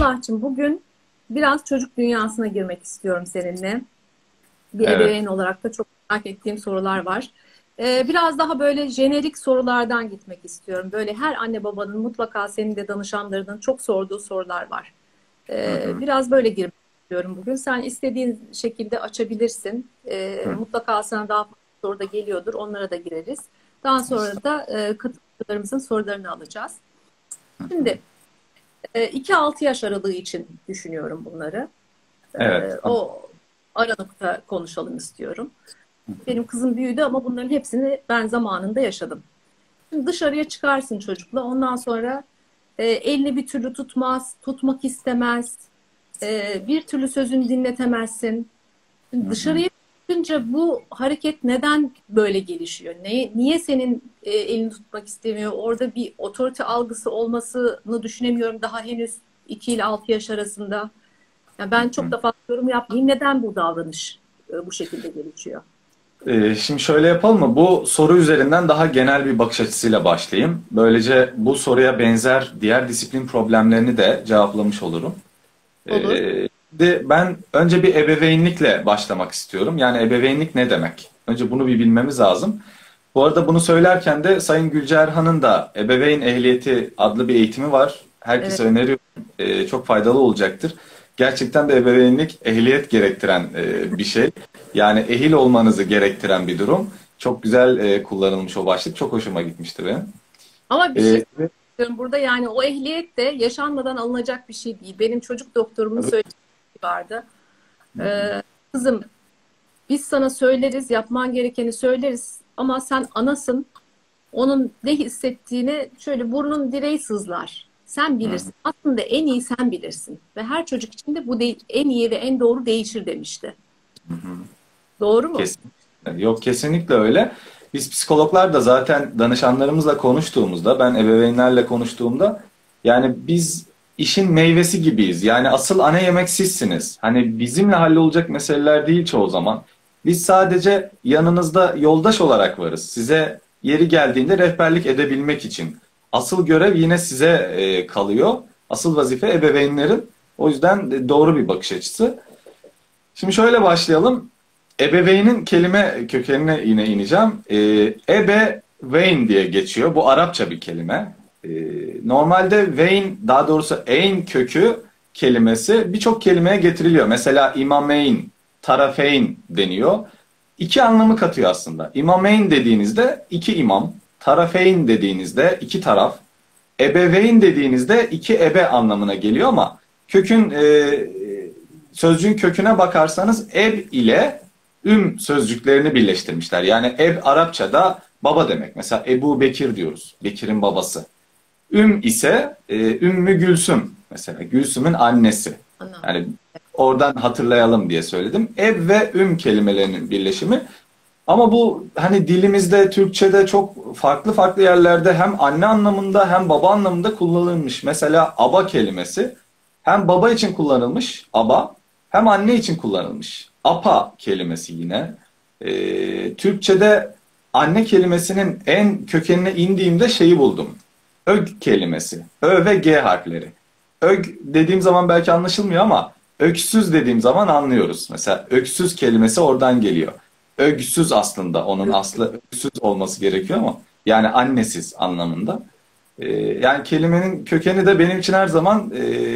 Emrah'cığım bugün biraz çocuk dünyasına girmek istiyorum seninle. Bir Evet. ebeveyn olarak da çok merak ettiğim sorular var. Biraz daha böyle jenerik sorulardan gitmek istiyorum. Böyle her anne babanın mutlaka senin de danışanlarının çok sorduğu sorular var. Hı hı, Biraz böyle girmek istiyorum bugün. Sen istediğin şekilde açabilirsin. hı Mutlaka sana daha fazla soru da geliyordur. Onlara da gireriz. Daha sonra da katılımcılarımızın sorularını alacağız. hı. Şimdi 2-6 yaş aralığı için düşünüyorum bunları. Evet. O aralıkta konuşalım istiyorum. Benim kızım büyüdü ama bunların hepsini ben zamanında yaşadım. Şimdi dışarıya çıkarsın çocukla. Ondan sonra elini bir türlü tutmaz, tutmak istemez. Bir türlü sözünü dinletemezsin. Hı Şimdi hı. dışarıya çıkınca bu hareket neden böyle gelişiyor? Niye senin elini tutmak istemiyor? Orada bir otorite algısı olmasını düşünemiyorum daha henüz 2 ile 6 yaş arasında. Yani ben çok da fazla yorum yapmayayım. Neden bu davranış bu şekilde gelişiyor? Şimdi şöyle yapalım mı? Bu soru üzerinden daha genel bir bakış açısıyla başlayayım. Böylece bu soruya benzer diğer disiplin problemlerini de cevaplamış olurum. Olur. Ben önce bir ebeveynlikle başlamak istiyorum. Yani ebeveynlik ne demek? Önce bunu bir bilmemiz lazım. Bu arada bunu söylerken de Sayın Gülcerhan'ın da Ebeveyn Ehliyeti adlı bir eğitimi var. Evet. Herkese öneriyorum. Çok faydalı olacaktır. Gerçekten de ebeveynlik ehliyet gerektiren bir şey. Yani ehil olmanızı gerektiren bir durum. Çok güzel kullanılmış o başlık. Çok hoşuma gitmişti benim. Ama bir şey E, söylüyorum burada, yani o ehliyet de yaşanmadan alınacak bir şey değil. Benim çocuk doktorumun söylediği vardı. Kızım, biz sana söyleriz, yapman gerekeni söyleriz ama sen anasın. Onun ne hissettiğini şöyle burnun direği sızlar. Sen bilirsin. Aslında en iyi sen bilirsin. Ve her çocuk için de bu en iyi ve en doğru değişir demişti. Doğru mu? Kesinlikle. Yok, kesinlikle öyle. Biz psikologlar da zaten danışanlarımızla konuştuğumuzda, ben ebeveynlerle konuştuğumda yani biz işin meyvesi gibiyiz. Yani asıl ana yemek sizsiniz. Hani bizimle hallolacak meseleler değil çoğu zaman. Biz sadece yanınızda yoldaş olarak varız. Size yeri geldiğinde rehberlik edebilmek için. Asıl görev yine size kalıyor. Asıl vazife ebeveynlerin. O yüzden doğru bir bakış açısı. Şimdi şöyle başlayalım. Ebeveynin kelime kökenine yine ineceğim. Ebeveyn diye geçiyor. Bu Arapça bir kelime. Normalde veyn, daha doğrusu eyn kökü kelimesi birçok kelimeye getiriliyor. Mesela imameyn, tarafeyn deniyor. İki anlamı katıyor aslında. İmameyn dediğinizde iki imam, tarafeyn dediğinizde iki taraf, ebeveyn dediğinizde iki ebe anlamına geliyor ama kökün sözcüğün köküne bakarsanız eb ile sözcüklerini birleştirmişler. Yani eb Arapçada baba demek. Mesela Ebu Bekir diyoruz. Bekir'in babası. Ise Ümmü Gülsüm. Mesela Gülsüm'ün annesi. Anladım. Yani oradan hatırlayalım diye söyledim. Eb ve kelimelerinin birleşimi. Ama bu hani dilimizde, Türkçe'de çok farklı farklı yerlerde hem anne anlamında hem baba anlamında kullanılmış. Mesela aba kelimesi hem baba için kullanılmış aba hem anne için kullanılmış. Apa kelimesi yine. Türkçe'de anne kelimesinin en kökenine indiğimde şeyi buldum. Ög kelimesi. Ö ve G harfleri. Ög dediğim zaman belki anlaşılmıyor ama öksüz dediğim zaman anlıyoruz. Mesela öksüz kelimesi oradan geliyor. Öksüz aslında onun aslı öksüz olması gerekiyor ama yani annesiz anlamında. Yani kelimenin kökeni de benim için her zaman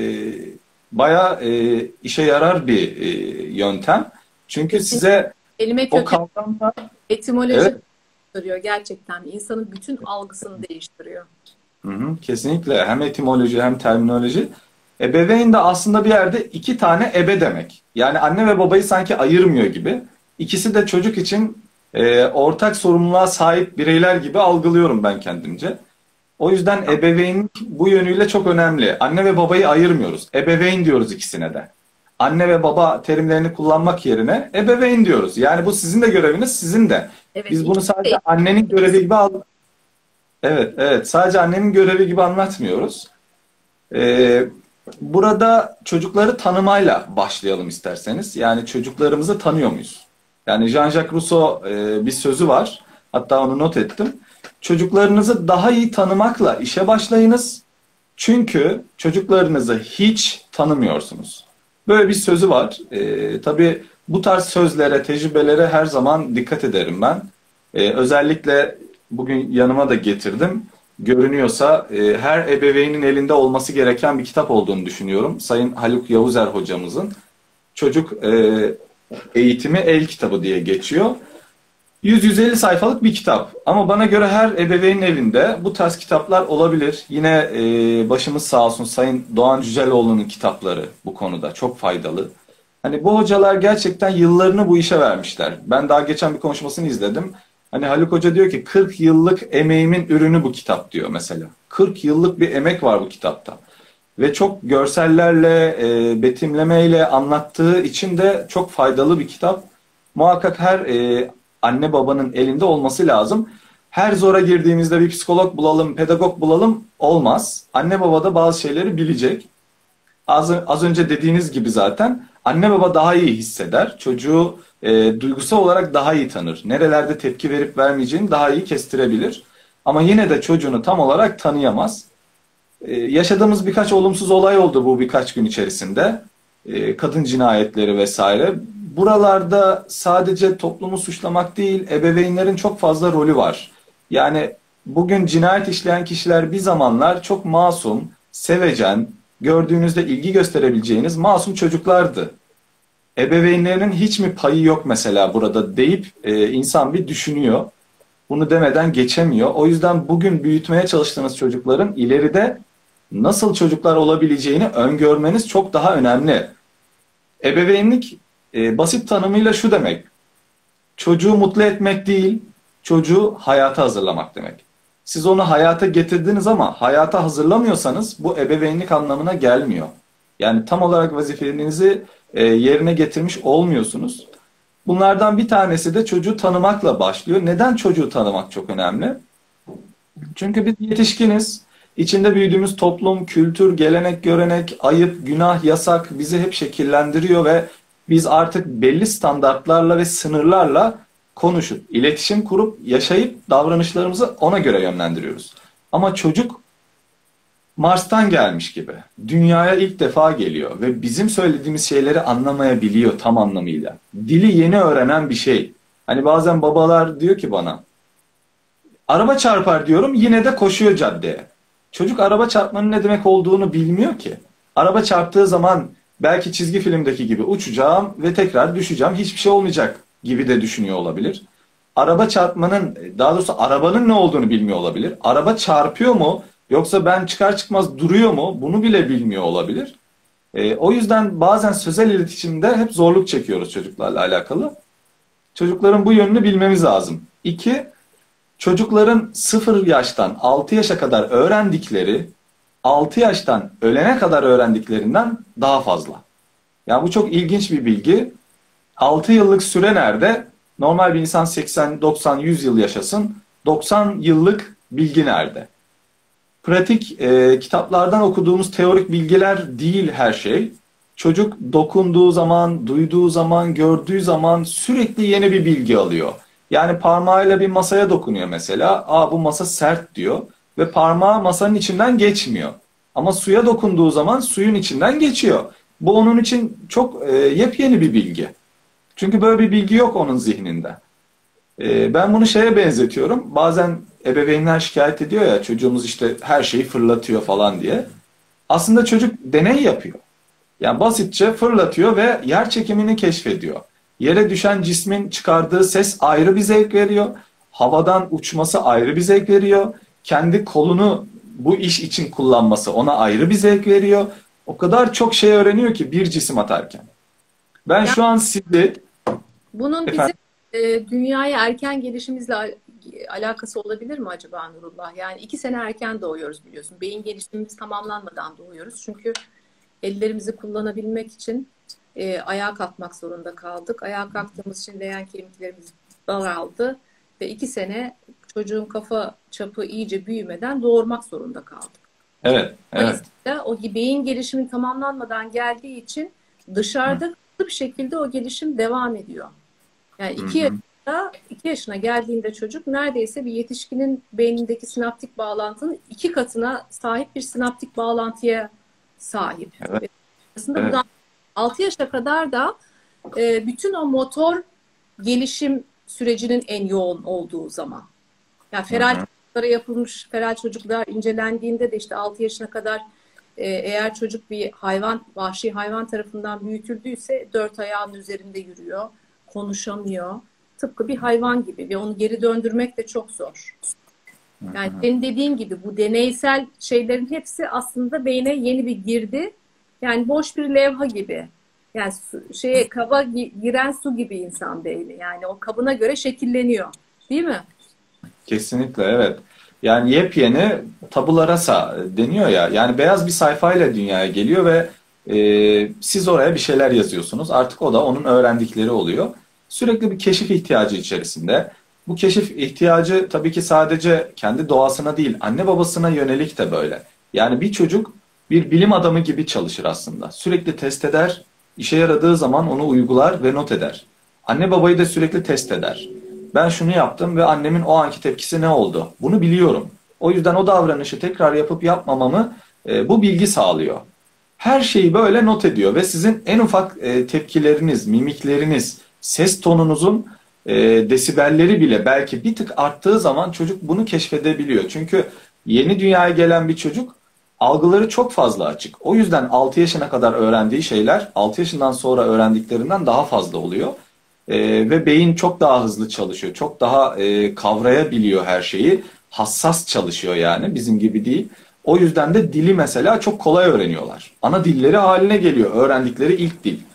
bayağı işe yarar bir yöntem. Çünkü Kesinlikle. size Kelime o köken kavramda etimoloji evet. değiştiriyor gerçekten. İnsanın bütün algısını değiştiriyor. Hı hı, kesinlikle hem etimoloji hem terminoloji. Ebeveyn de aslında bir yerde iki tane ebe demek. Yani anne ve babayı sanki ayırmıyor gibi. İkisi de çocuk için ortak sorumluluğa sahip bireyler gibi algılıyorum ben kendimce. O yüzden ebeveynlik bu yönüyle çok önemli. Anne ve babayı ayırmıyoruz. Ebeveyn diyoruz ikisine de. Anne ve baba terimlerini kullanmak yerine ebeveyn diyoruz. Yani bu sizin de göreviniz, sizin de. Evet, Biz bunu ikisi sadece de annenin görevi gibi Evet, evet. Sadece annenin görevi gibi anlatmıyoruz. Ee, Burada çocukları tanımayla başlayalım isterseniz. Yani çocuklarımızı tanıyor muyuz? Yani Jean-Jacques Rousseau bir sözü var. Hatta onu not ettim. Çocuklarınızı daha iyi tanımakla işe başlayınız. Çünkü çocuklarınızı hiç tanımıyorsunuz. Böyle bir sözü var. Tabii bu tarz sözlere, tecrübelere her zaman dikkat ederim ben. Özellikle bugün yanıma da getirdim. Görünüyorsa her ebeveynin elinde olması gereken bir kitap olduğunu düşünüyorum. Sayın Haluk Yavuzer hocamızın Çocuk Eğitimi El Kitabı diye geçiyor. 100-150 sayfalık bir kitap. Ama bana göre her ebeveynin evinde bu tarz kitaplar olabilir. Yine başımız sağ olsun Sayın Doğan Cüceloğlu'nun kitapları bu konuda çok faydalı. Hani bu hocalar gerçekten yıllarını bu işe vermişler. Ben daha geçen bir konuşmasını izledim. Hani Haluk Hoca diyor ki 40 yıllık emeğimin ürünü bu kitap diyor mesela. 40 yıllık bir emek var bu kitapta. Ve çok görsellerle, betimlemeyle anlattığı için de çok faydalı bir kitap. Muhakkak her anne babanın elinde olması lazım. Her zora girdiğimizde bir psikolog bulalım, pedagog bulalım olmaz. Anne baba da bazı şeyleri bilecek. Az önce dediğiniz gibi zaten anne baba daha iyi hisseder. Çocuğu duygusal olarak daha iyi tanır. Nerelerde tepki verip vermeyeceğini daha iyi kestirebilir. Ama yine de çocuğunu tam olarak tanıyamaz. Yaşadığımız birkaç olumsuz olay oldu bu birkaç gün içerisinde. Kadın cinayetleri vesaire. Buralarda sadece toplumu suçlamak değil, ebeveynlerin çok fazla rolü var. Yani bugün cinayet işleyen kişiler bir zamanlar çok masum, sevecen, gördüğünüzde ilgi gösterebileceğiniz masum çocuklardı. Ebeveynlerinin hiç mi payı yok mesela burada deyip insan bir düşünüyor. Bunu demeden geçemiyor. O yüzden bugün büyütmeye çalıştığınız çocukların ileride nasıl çocuklar olabileceğini öngörmeniz çok daha önemli. Ebeveynlik basit tanımıyla şu demek. Çocuğu mutlu etmek değil, çocuğu hayata hazırlamak demek. Siz onu hayata getirdiniz ama hayata hazırlamıyorsanız bu ebeveynlik anlamına gelmiyor. Yani tam olarak vazifenizi yerine getirmiş olmuyorsunuz. Bunlardan bir tanesi de çocuğu tanımakla başlıyor. Neden çocuğu tanımak çok önemli? Çünkü biz yetişkiniz. İçinde büyüdüğümüz toplum, kültür, gelenek, görenek, ayıp, günah, yasak bizi hep şekillendiriyor ve biz artık belli standartlarla ve sınırlarla konuşup, iletişim kurup, yaşayıp davranışlarımızı ona göre yönlendiriyoruz. Ama çocuk Mars'tan gelmiş gibi. Dünyaya ilk defa geliyor ve bizim söylediğimiz şeyleri anlamayabiliyor tam anlamıyla. Dili yeni öğrenen bir şey. Hani bazen babalar diyor ki bana, araba çarpar diyorum yine de koşuyor caddeye. Çocuk araba çarpmanın ne demek olduğunu bilmiyor ki. Araba çarptığı zaman belki çizgi filmdeki gibi uçacağım ve tekrar düşeceğim. Hiçbir şey olmayacak gibi de düşünüyor olabilir. Araba çarpmanın, daha doğrusu arabanın ne olduğunu bilmiyor olabilir. Araba çarpıyor mu yoksa ben çıkar çıkmaz duruyor mu bunu bile bilmiyor olabilir. O yüzden bazen sözel iletişimde hep zorluk çekiyoruz çocuklarla alakalı. Çocukların bu yönünü bilmemiz lazım. İki, çocukların 0 yaştan 6 yaşa kadar öğrendikleri 6 yaştan ölene kadar öğrendiklerinden daha fazla. Yani bu çok ilginç bir bilgi. 6 yıllık süre nerede? Normal bir insan 80, 90, 100 yıl yaşasın. 90 yıllık bilgi nerede? Pratik kitaplardan okuduğumuz teorik bilgiler değil her şey. Çocuk dokunduğu zaman, duyduğu zaman, gördüğü zaman sürekli yeni bir bilgi alıyor. Yani parmağıyla bir masaya dokunuyor mesela. Aa bu masa sert diyor. Ve parmağı masanın içinden geçmiyor. Ama suya dokunduğu zaman suyun içinden geçiyor. Bu onun için çok yepyeni bir bilgi. Çünkü böyle bir bilgi yok onun zihninde. Ben bunu şeye benzetiyorum. Bazen ebeveynler şikayet ediyor ya çocuğumuz işte her şeyi fırlatıyor falan diye. Aslında çocuk deney yapıyor. Yani basitçe fırlatıyor ve yer çekimini keşfediyor. Yere düşen cismin çıkardığı ses ayrı bir zevk veriyor. Havadan uçması ayrı bir zevk veriyor. Kendi kolunu bu iş için kullanması ona ayrı bir zevk veriyor. O kadar çok şey öğreniyor ki bir cisim atarken. Ben Yani şu an sizi bunun bizim efendim dünyaya erken gelişimizle alakası olabilir mi acaba Nurullah? Yani 2 sene erken doğuyoruz biliyorsun. Beyin gelişimimiz tamamlanmadan doğuyoruz. Çünkü ellerimizi kullanabilmek için ayağa kalkmak zorunda kaldık. Ayağa kalktığımız için leğen kemiklerimiz daraldı ve 2 sene çocuğun kafa çapı iyice büyümeden doğurmak zorunda kaldık. evet evet. Dolayısıyla o beyin gelişimi tamamlanmadan geldiği için dışarıda hızlı bir şekilde o gelişim devam ediyor. Yani Hı iki hı. 2 yaşına geldiğinde çocuk neredeyse bir yetişkinin beynindeki sinaptik bağlantının 2 katına sahip bir sinaptik bağlantıya sahip. Evet. Aslında Evet. buradan 6 yaşa kadar da bütün o motor gelişim sürecinin en yoğun olduğu zaman. Yani feral çocuklara yapılmış, feral çocuklar incelendiğinde de işte 6 yaşına kadar eğer çocuk bir hayvan, vahşi hayvan tarafından büyütüldüyse 4 ayağının üzerinde yürüyor, konuşamıyor. Tıpkı bir hayvan gibi ve onu geri döndürmek de çok zor. Yani senin dediğin gibi bu deneysel şeylerin hepsi aslında beyne yeni bir girdi. Yani boş bir levha gibi. Yani kaba giren su gibi insan beyni. Yani o kabına göre şekilleniyor. Değil mi? Kesinlikle evet. Yani yepyeni tabula rasa deniyor ya. Yani beyaz bir sayfayla dünyaya geliyor ve siz oraya bir şeyler yazıyorsunuz. Artık o da onun öğrendikleri oluyor. Sürekli bir keşif ihtiyacı içerisinde. Bu keşif ihtiyacı tabii ki sadece kendi doğasına değil, anne babasına yönelik de böyle. Yani bir çocuk bir bilim adamı gibi çalışır aslında. Sürekli test eder, işe yaradığı zaman onu uygular ve not eder. Anne babayı da sürekli test eder. Ben şunu yaptım ve annemin o anki tepkisi ne oldu? Bunu biliyorum. O yüzden o davranışı tekrar yapıp yapmamamı bu bilgi sağlıyor. Her şeyi böyle not ediyor ve sizin en ufak tepkileriniz, mimikleriniz, ses tonunuzun desibelleri bile belki bir tık arttığı zaman çocuk bunu keşfedebiliyor. Çünkü yeni dünyaya gelen bir çocuk algıları çok fazla açık. O yüzden 6 yaşına kadar öğrendiği şeyler 6 yaşından sonra öğrendiklerinden daha fazla oluyor. Ve beyin çok daha hızlı çalışıyor. Çok daha kavrayabiliyor her şeyi. Hassas çalışıyor yani bizim gibi değil. O yüzden de dili mesela çok kolay öğreniyorlar. Ana dilleri haline geliyor öğrendikleri ilk dil.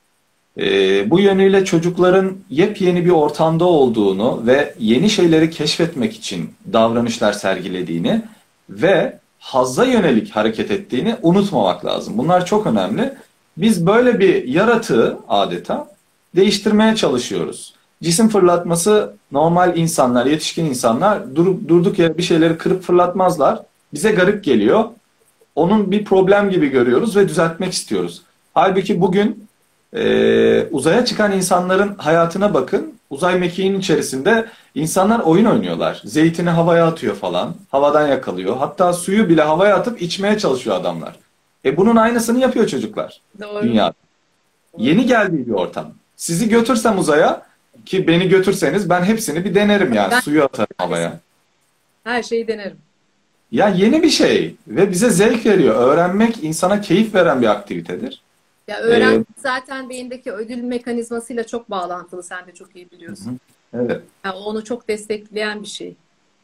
Bu yönüyle çocukların yepyeni bir ortamda olduğunu ve yeni şeyleri keşfetmek için davranışlar sergilediğini ve hazza yönelik hareket ettiğini unutmamak lazım. Bunlar çok önemli. Biz böyle bir yaratığı adeta değiştirmeye çalışıyoruz. Cisim fırlatması normal insanlar, yetişkin insanlar durduk yere bir şeyleri kırıp fırlatmazlar. Bize garip geliyor. Onun bir problem gibi görüyoruz ve düzeltmek istiyoruz. Halbuki bugün uzaya çıkan insanların hayatına bakın. Uzay mekiğinin içerisinde insanlar oyun oynuyorlar. Zeytini havaya atıyor falan. Havadan yakalıyor. Hatta suyu bile havaya atıp içmeye çalışıyor adamlar. Bunun aynısını yapıyor çocuklar. Doğru. Dünyada. Yeni geldiği bir ortam. Sizi götürsem uzaya, ki beni götürseniz ben hepsini bir denerim yani. Suyu atarım havaya. Her şeyi denerim. Ya yeni bir şey ve bize zevk veriyor. Öğrenmek insana keyif veren bir aktivitedir. Ya öğrenmek zaten beyindeki ödül mekanizmasıyla çok bağlantılı. Sen de çok iyi biliyorsun. Evet. Yani onu çok destekleyen bir şey.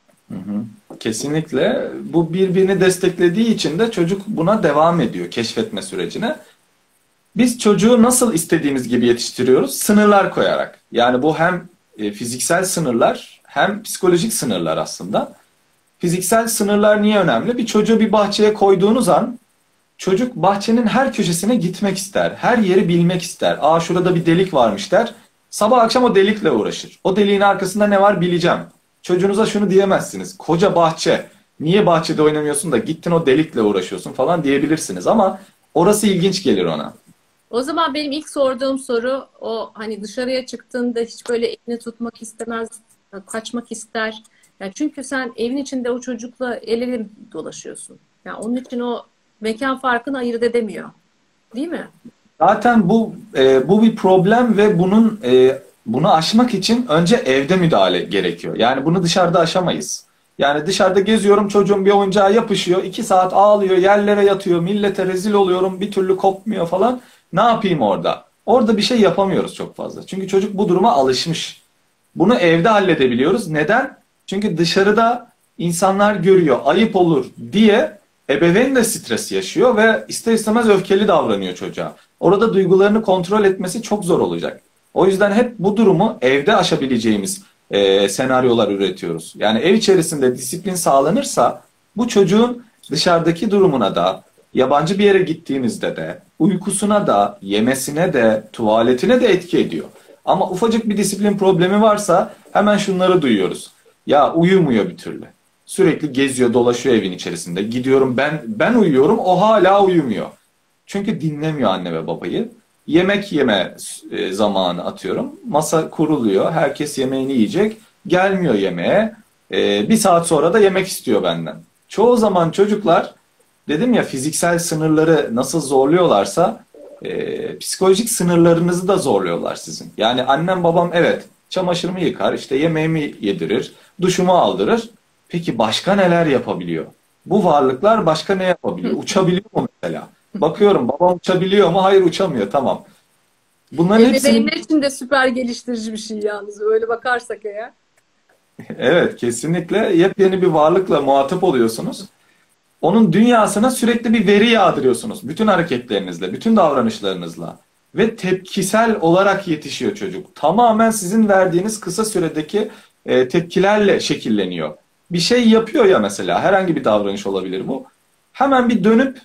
Kesinlikle. Bu birbirini desteklediği için de çocuk buna devam ediyor keşfetme sürecine. Biz çocuğu nasıl istediğimiz gibi yetiştiriyoruz? Sınırlar koyarak. Yani bu hem fiziksel sınırlar hem psikolojik sınırlar aslında. Fiziksel sınırlar niye önemli? Bir çocuğu bir bahçeye koyduğunuz an çocuk bahçenin her köşesine gitmek ister. Her yeri bilmek ister. Aa şurada bir delik varmış der. Sabah akşam o delikle uğraşır. O deliğin arkasında ne var bileceğim. Çocuğunuza şunu diyemezsiniz. Koca bahçe. Niye bahçede oynamıyorsun da gittin o delikle uğraşıyorsun falan diyebilirsiniz. Ama orası ilginç gelir ona. O zaman benim ilk sorduğum soru o hani dışarıya çıktığında hiç böyle elini tutmak istemez, kaçmak ister. Yani çünkü sen evin içinde o çocukla el ele dolaşıyorsun. Yani onun için o mekan farkını ayırt edemiyor. Değil mi? Zaten bu bir problem ve bunu aşmak için önce evde müdahale gerekiyor. Yani bunu dışarıda aşamayız. Yani dışarıda geziyorum çocuğum bir oyuncağa yapışıyor. 2 saat ağlıyor, yerlere yatıyor, millete rezil oluyorum, bir türlü kopmuyor falan. Ne yapayım orada? Orada bir şey yapamıyoruz çok fazla. Çünkü çocuk bu duruma alışmış. Bunu evde halledebiliyoruz. Neden? Çünkü dışarıda insanlar görüyor, ayıp olur diye ebeveyn de stres yaşıyor ve ister istemez öfkeli davranıyor çocuğa. Orada duygularını kontrol etmesi çok zor olacak. O yüzden hep bu durumu evde aşabileceğimiz senaryolar üretiyoruz. Yani ev içerisinde disiplin sağlanırsa bu çocuğun dışarıdaki durumuna da, yabancı bir yere gittiğinizde de, uykusuna da, yemesine de, tuvaletine de etki ediyor. Ama ufacık bir disiplin problemi varsa hemen şunları duyuyoruz. Ya uyumuyor bir türlü. Sürekli geziyor, dolaşıyor evin içerisinde. Gidiyorum ben uyuyorum, o hala uyumuyor. Çünkü dinlemiyor anne ve babayı. Yemek yeme zamanı atıyorum. Masa kuruluyor. Herkes yemeğini yiyecek. Gelmiyor yemeğe. Bir saat sonra da yemek istiyor benden. Çoğu zaman çocuklar, dedim ya, fiziksel sınırları nasıl zorluyorlarsa psikolojik sınırlarınızı da zorluyorlar sizin. Yani annem babam evet çamaşırımı yıkar, işte yemeğimi yedirir, duşumu aldırır. Peki başka neler yapabiliyor? Bu varlıklar başka ne yapabiliyor? Uçabiliyor mu mesela? Bakıyorum babam uçabiliyor mu? Hayır, uçamıyor. Tamam. Bunların hepsini... Ebeveynler için de süper geliştirici bir şey yalnız. Öyle bakarsak eğer. Evet, kesinlikle yepyeni bir varlıkla muhatap oluyorsunuz. Onun dünyasına sürekli bir veri yağdırıyorsunuz. Bütün hareketlerinizle, bütün davranışlarınızla. Ve tepkisel olarak yetişiyor çocuk. Tamamen sizin verdiğiniz kısa süredeki tepkilerle şekilleniyor. Bir şey yapıyor ya mesela, herhangi bir davranış olabilir bu. Hemen bir dönüp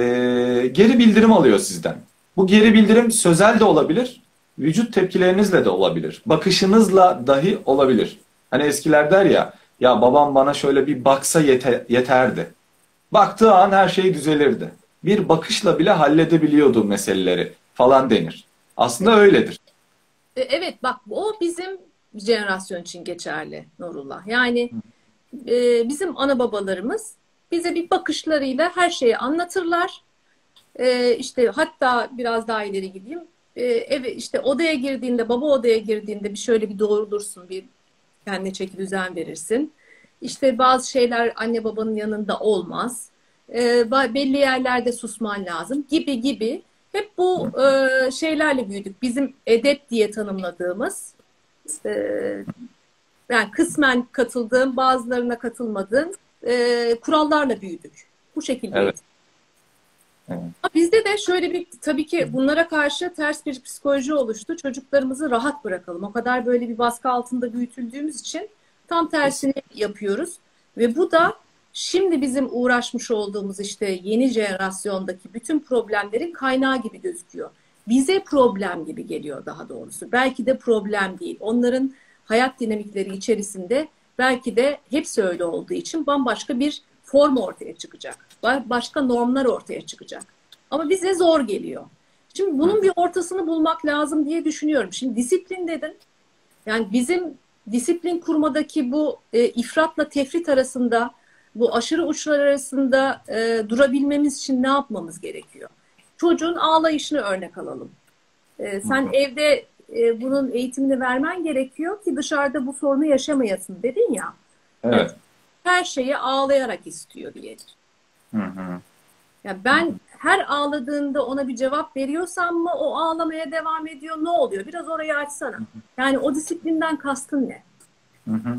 geri bildirim alıyor sizden. Bu geri bildirim sözel de olabilir, vücut tepkilerinizle de olabilir. Bakışınızla dahi olabilir. Hani eskiler der ya, ya babam bana şöyle bir baksa yeterdi. Baktığı an her şey düzelirdi. Bir bakışla bile halledebiliyordu meseleleri falan denir. Aslında öyledir. Evet bak, o bizim jenerasyon için geçerli Nurullah. Yani bizim ana babalarımız bize bir bakışlarıyla her şeyi anlatırlar. İşte hatta biraz daha ileri gideyim. İşte odaya girdiğinde, baba odaya girdiğinde bir şöyle bir doğrulursun, bir kendine çeki düzen verirsin. İşte bazı şeyler anne babanın yanında olmaz. Belli yerlerde susman lazım gibi gibi. Hep bu şeylerle büyüdük. Bizim edep diye tanımladığımız, e, yani kısmen katıldığım, bazılarına katılmadığım kurallarla büyüdük. Bu şekilde. Evet. Evet. Ama bizde de şöyle bir, tabii ki bunlara karşı ters bir psikoloji oluştu. Çocuklarımızı rahat bırakalım. O kadar böyle bir baskı altında büyütüldüğümüz için tam tersini yapıyoruz. Ve bu da şimdi bizim uğraşmış olduğumuz işte yeni jenerasyondaki bütün problemlerin kaynağı gibi gözüküyor. Bize problem gibi geliyor daha doğrusu. Belki de problem değil. Onların hayat dinamikleri içerisinde belki de hepsi öyle olduğu için bambaşka bir form ortaya çıkacak. Başka normlar ortaya çıkacak. Ama bize zor geliyor. Şimdi bunun bir ortasını bulmak lazım diye düşünüyorum. Şimdi disiplin dedin. Yani bizim disiplin kurmadaki bu ifratla tefrit arasında, bu aşırı uçlar arasında durabilmemiz için ne yapmamız gerekiyor? Çocuğun ağlayışını örnek alalım. Sen evde bunun eğitimini vermen gerekiyor ki dışarıda bu sorunu yaşamayasın dedin ya. Evet. Her şeyi ağlayarak istiyor diyelim. Hı hı. Ya ben her ağladığında ona bir cevap veriyorsam mı o ağlamaya devam ediyor, ne oluyor? Biraz orayı açsana. Yani o disiplinden kastın ne? Hı hı.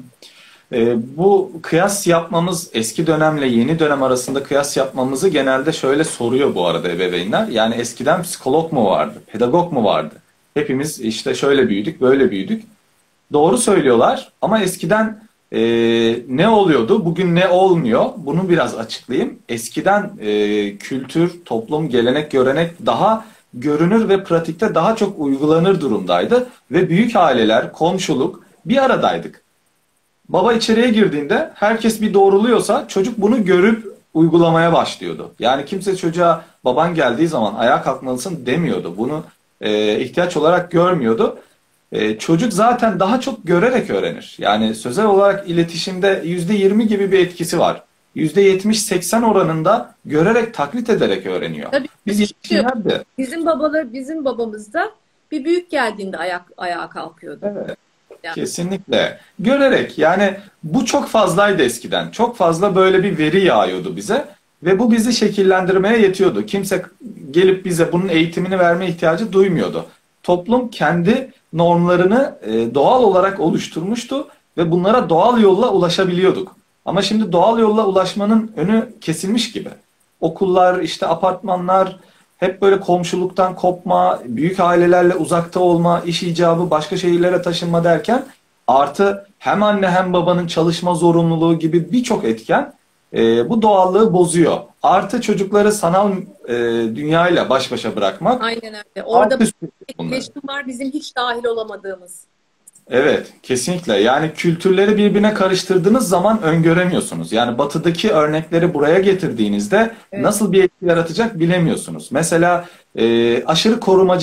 Bu kıyas yapmamız, eski dönemle yeni dönem arasında kıyas yapmamızı genelde şöyle soruyor bu arada ebeveynler. Yani eskiden psikolog mu vardı, pedagog mu vardı? Hepimiz işte şöyle büyüdük, böyle büyüdük. Doğru söylüyorlar ama eskiden ne oluyordu, bugün ne olmuyor? Bunu biraz açıklayayım. Eskiden kültür, toplum, gelenek, görenek daha görünür ve pratikte daha çok uygulanır durumdaydı. Ve büyük aileler, komşuluk bir aradaydık. Baba içeriye girdiğinde herkes bir doğruluyorsa çocuk bunu görüp uygulamaya başlıyordu. Yani kimse çocuğa baban geldiği zaman ayağa kalkmalısın demiyordu. Bunu ihtiyaç olarak görmüyordu. Çocuk zaten daha çok görerek öğrenir. Yani sözel olarak iletişimde %20 gibi bir etkisi var. %70-80 oranında görerek, taklit ederek öğreniyor. Tabii, Biz yetişkinler de. Bizim babamız da bir büyük geldiğinde ayağa kalkıyordu. Evet. Yani. Kesinlikle. Görerek, yani bu çok fazlaydı eskiden. Çok fazla böyle bir veri yağıyordu bize ve bu bizi şekillendirmeye yetiyordu. Kimse gelip bize bunun eğitimini verme ihtiyacı duymuyordu. Toplum kendi normlarını doğal olarak oluşturmuştu ve bunlara doğal yolla ulaşabiliyorduk. Ama şimdi doğal yolla ulaşmanın önü kesilmiş gibi. Okullar, işte apartmanlar, hep böyle komşuluktan kopma, büyük ailelerle uzakta olma, iş icabı, başka şehirlere taşınma derken artı hem anne hem babanın çalışma zorunluluğu gibi birçok etken bu doğallığı bozuyor. Artı çocukları sanal dünyayla baş başa bırakmak. Aynen öyle. Orada Alt üst bir etkileşim var bizim hiç dahil olamadığımız. Evet, kesinlikle. Yani kültürleri birbirine karıştırdığınız zaman öngöremiyorsunuz. Yani batıdaki örnekleri buraya getirdiğinizde Evet. nasıl bir etki yaratacak bilemiyorsunuz. Mesela aşırı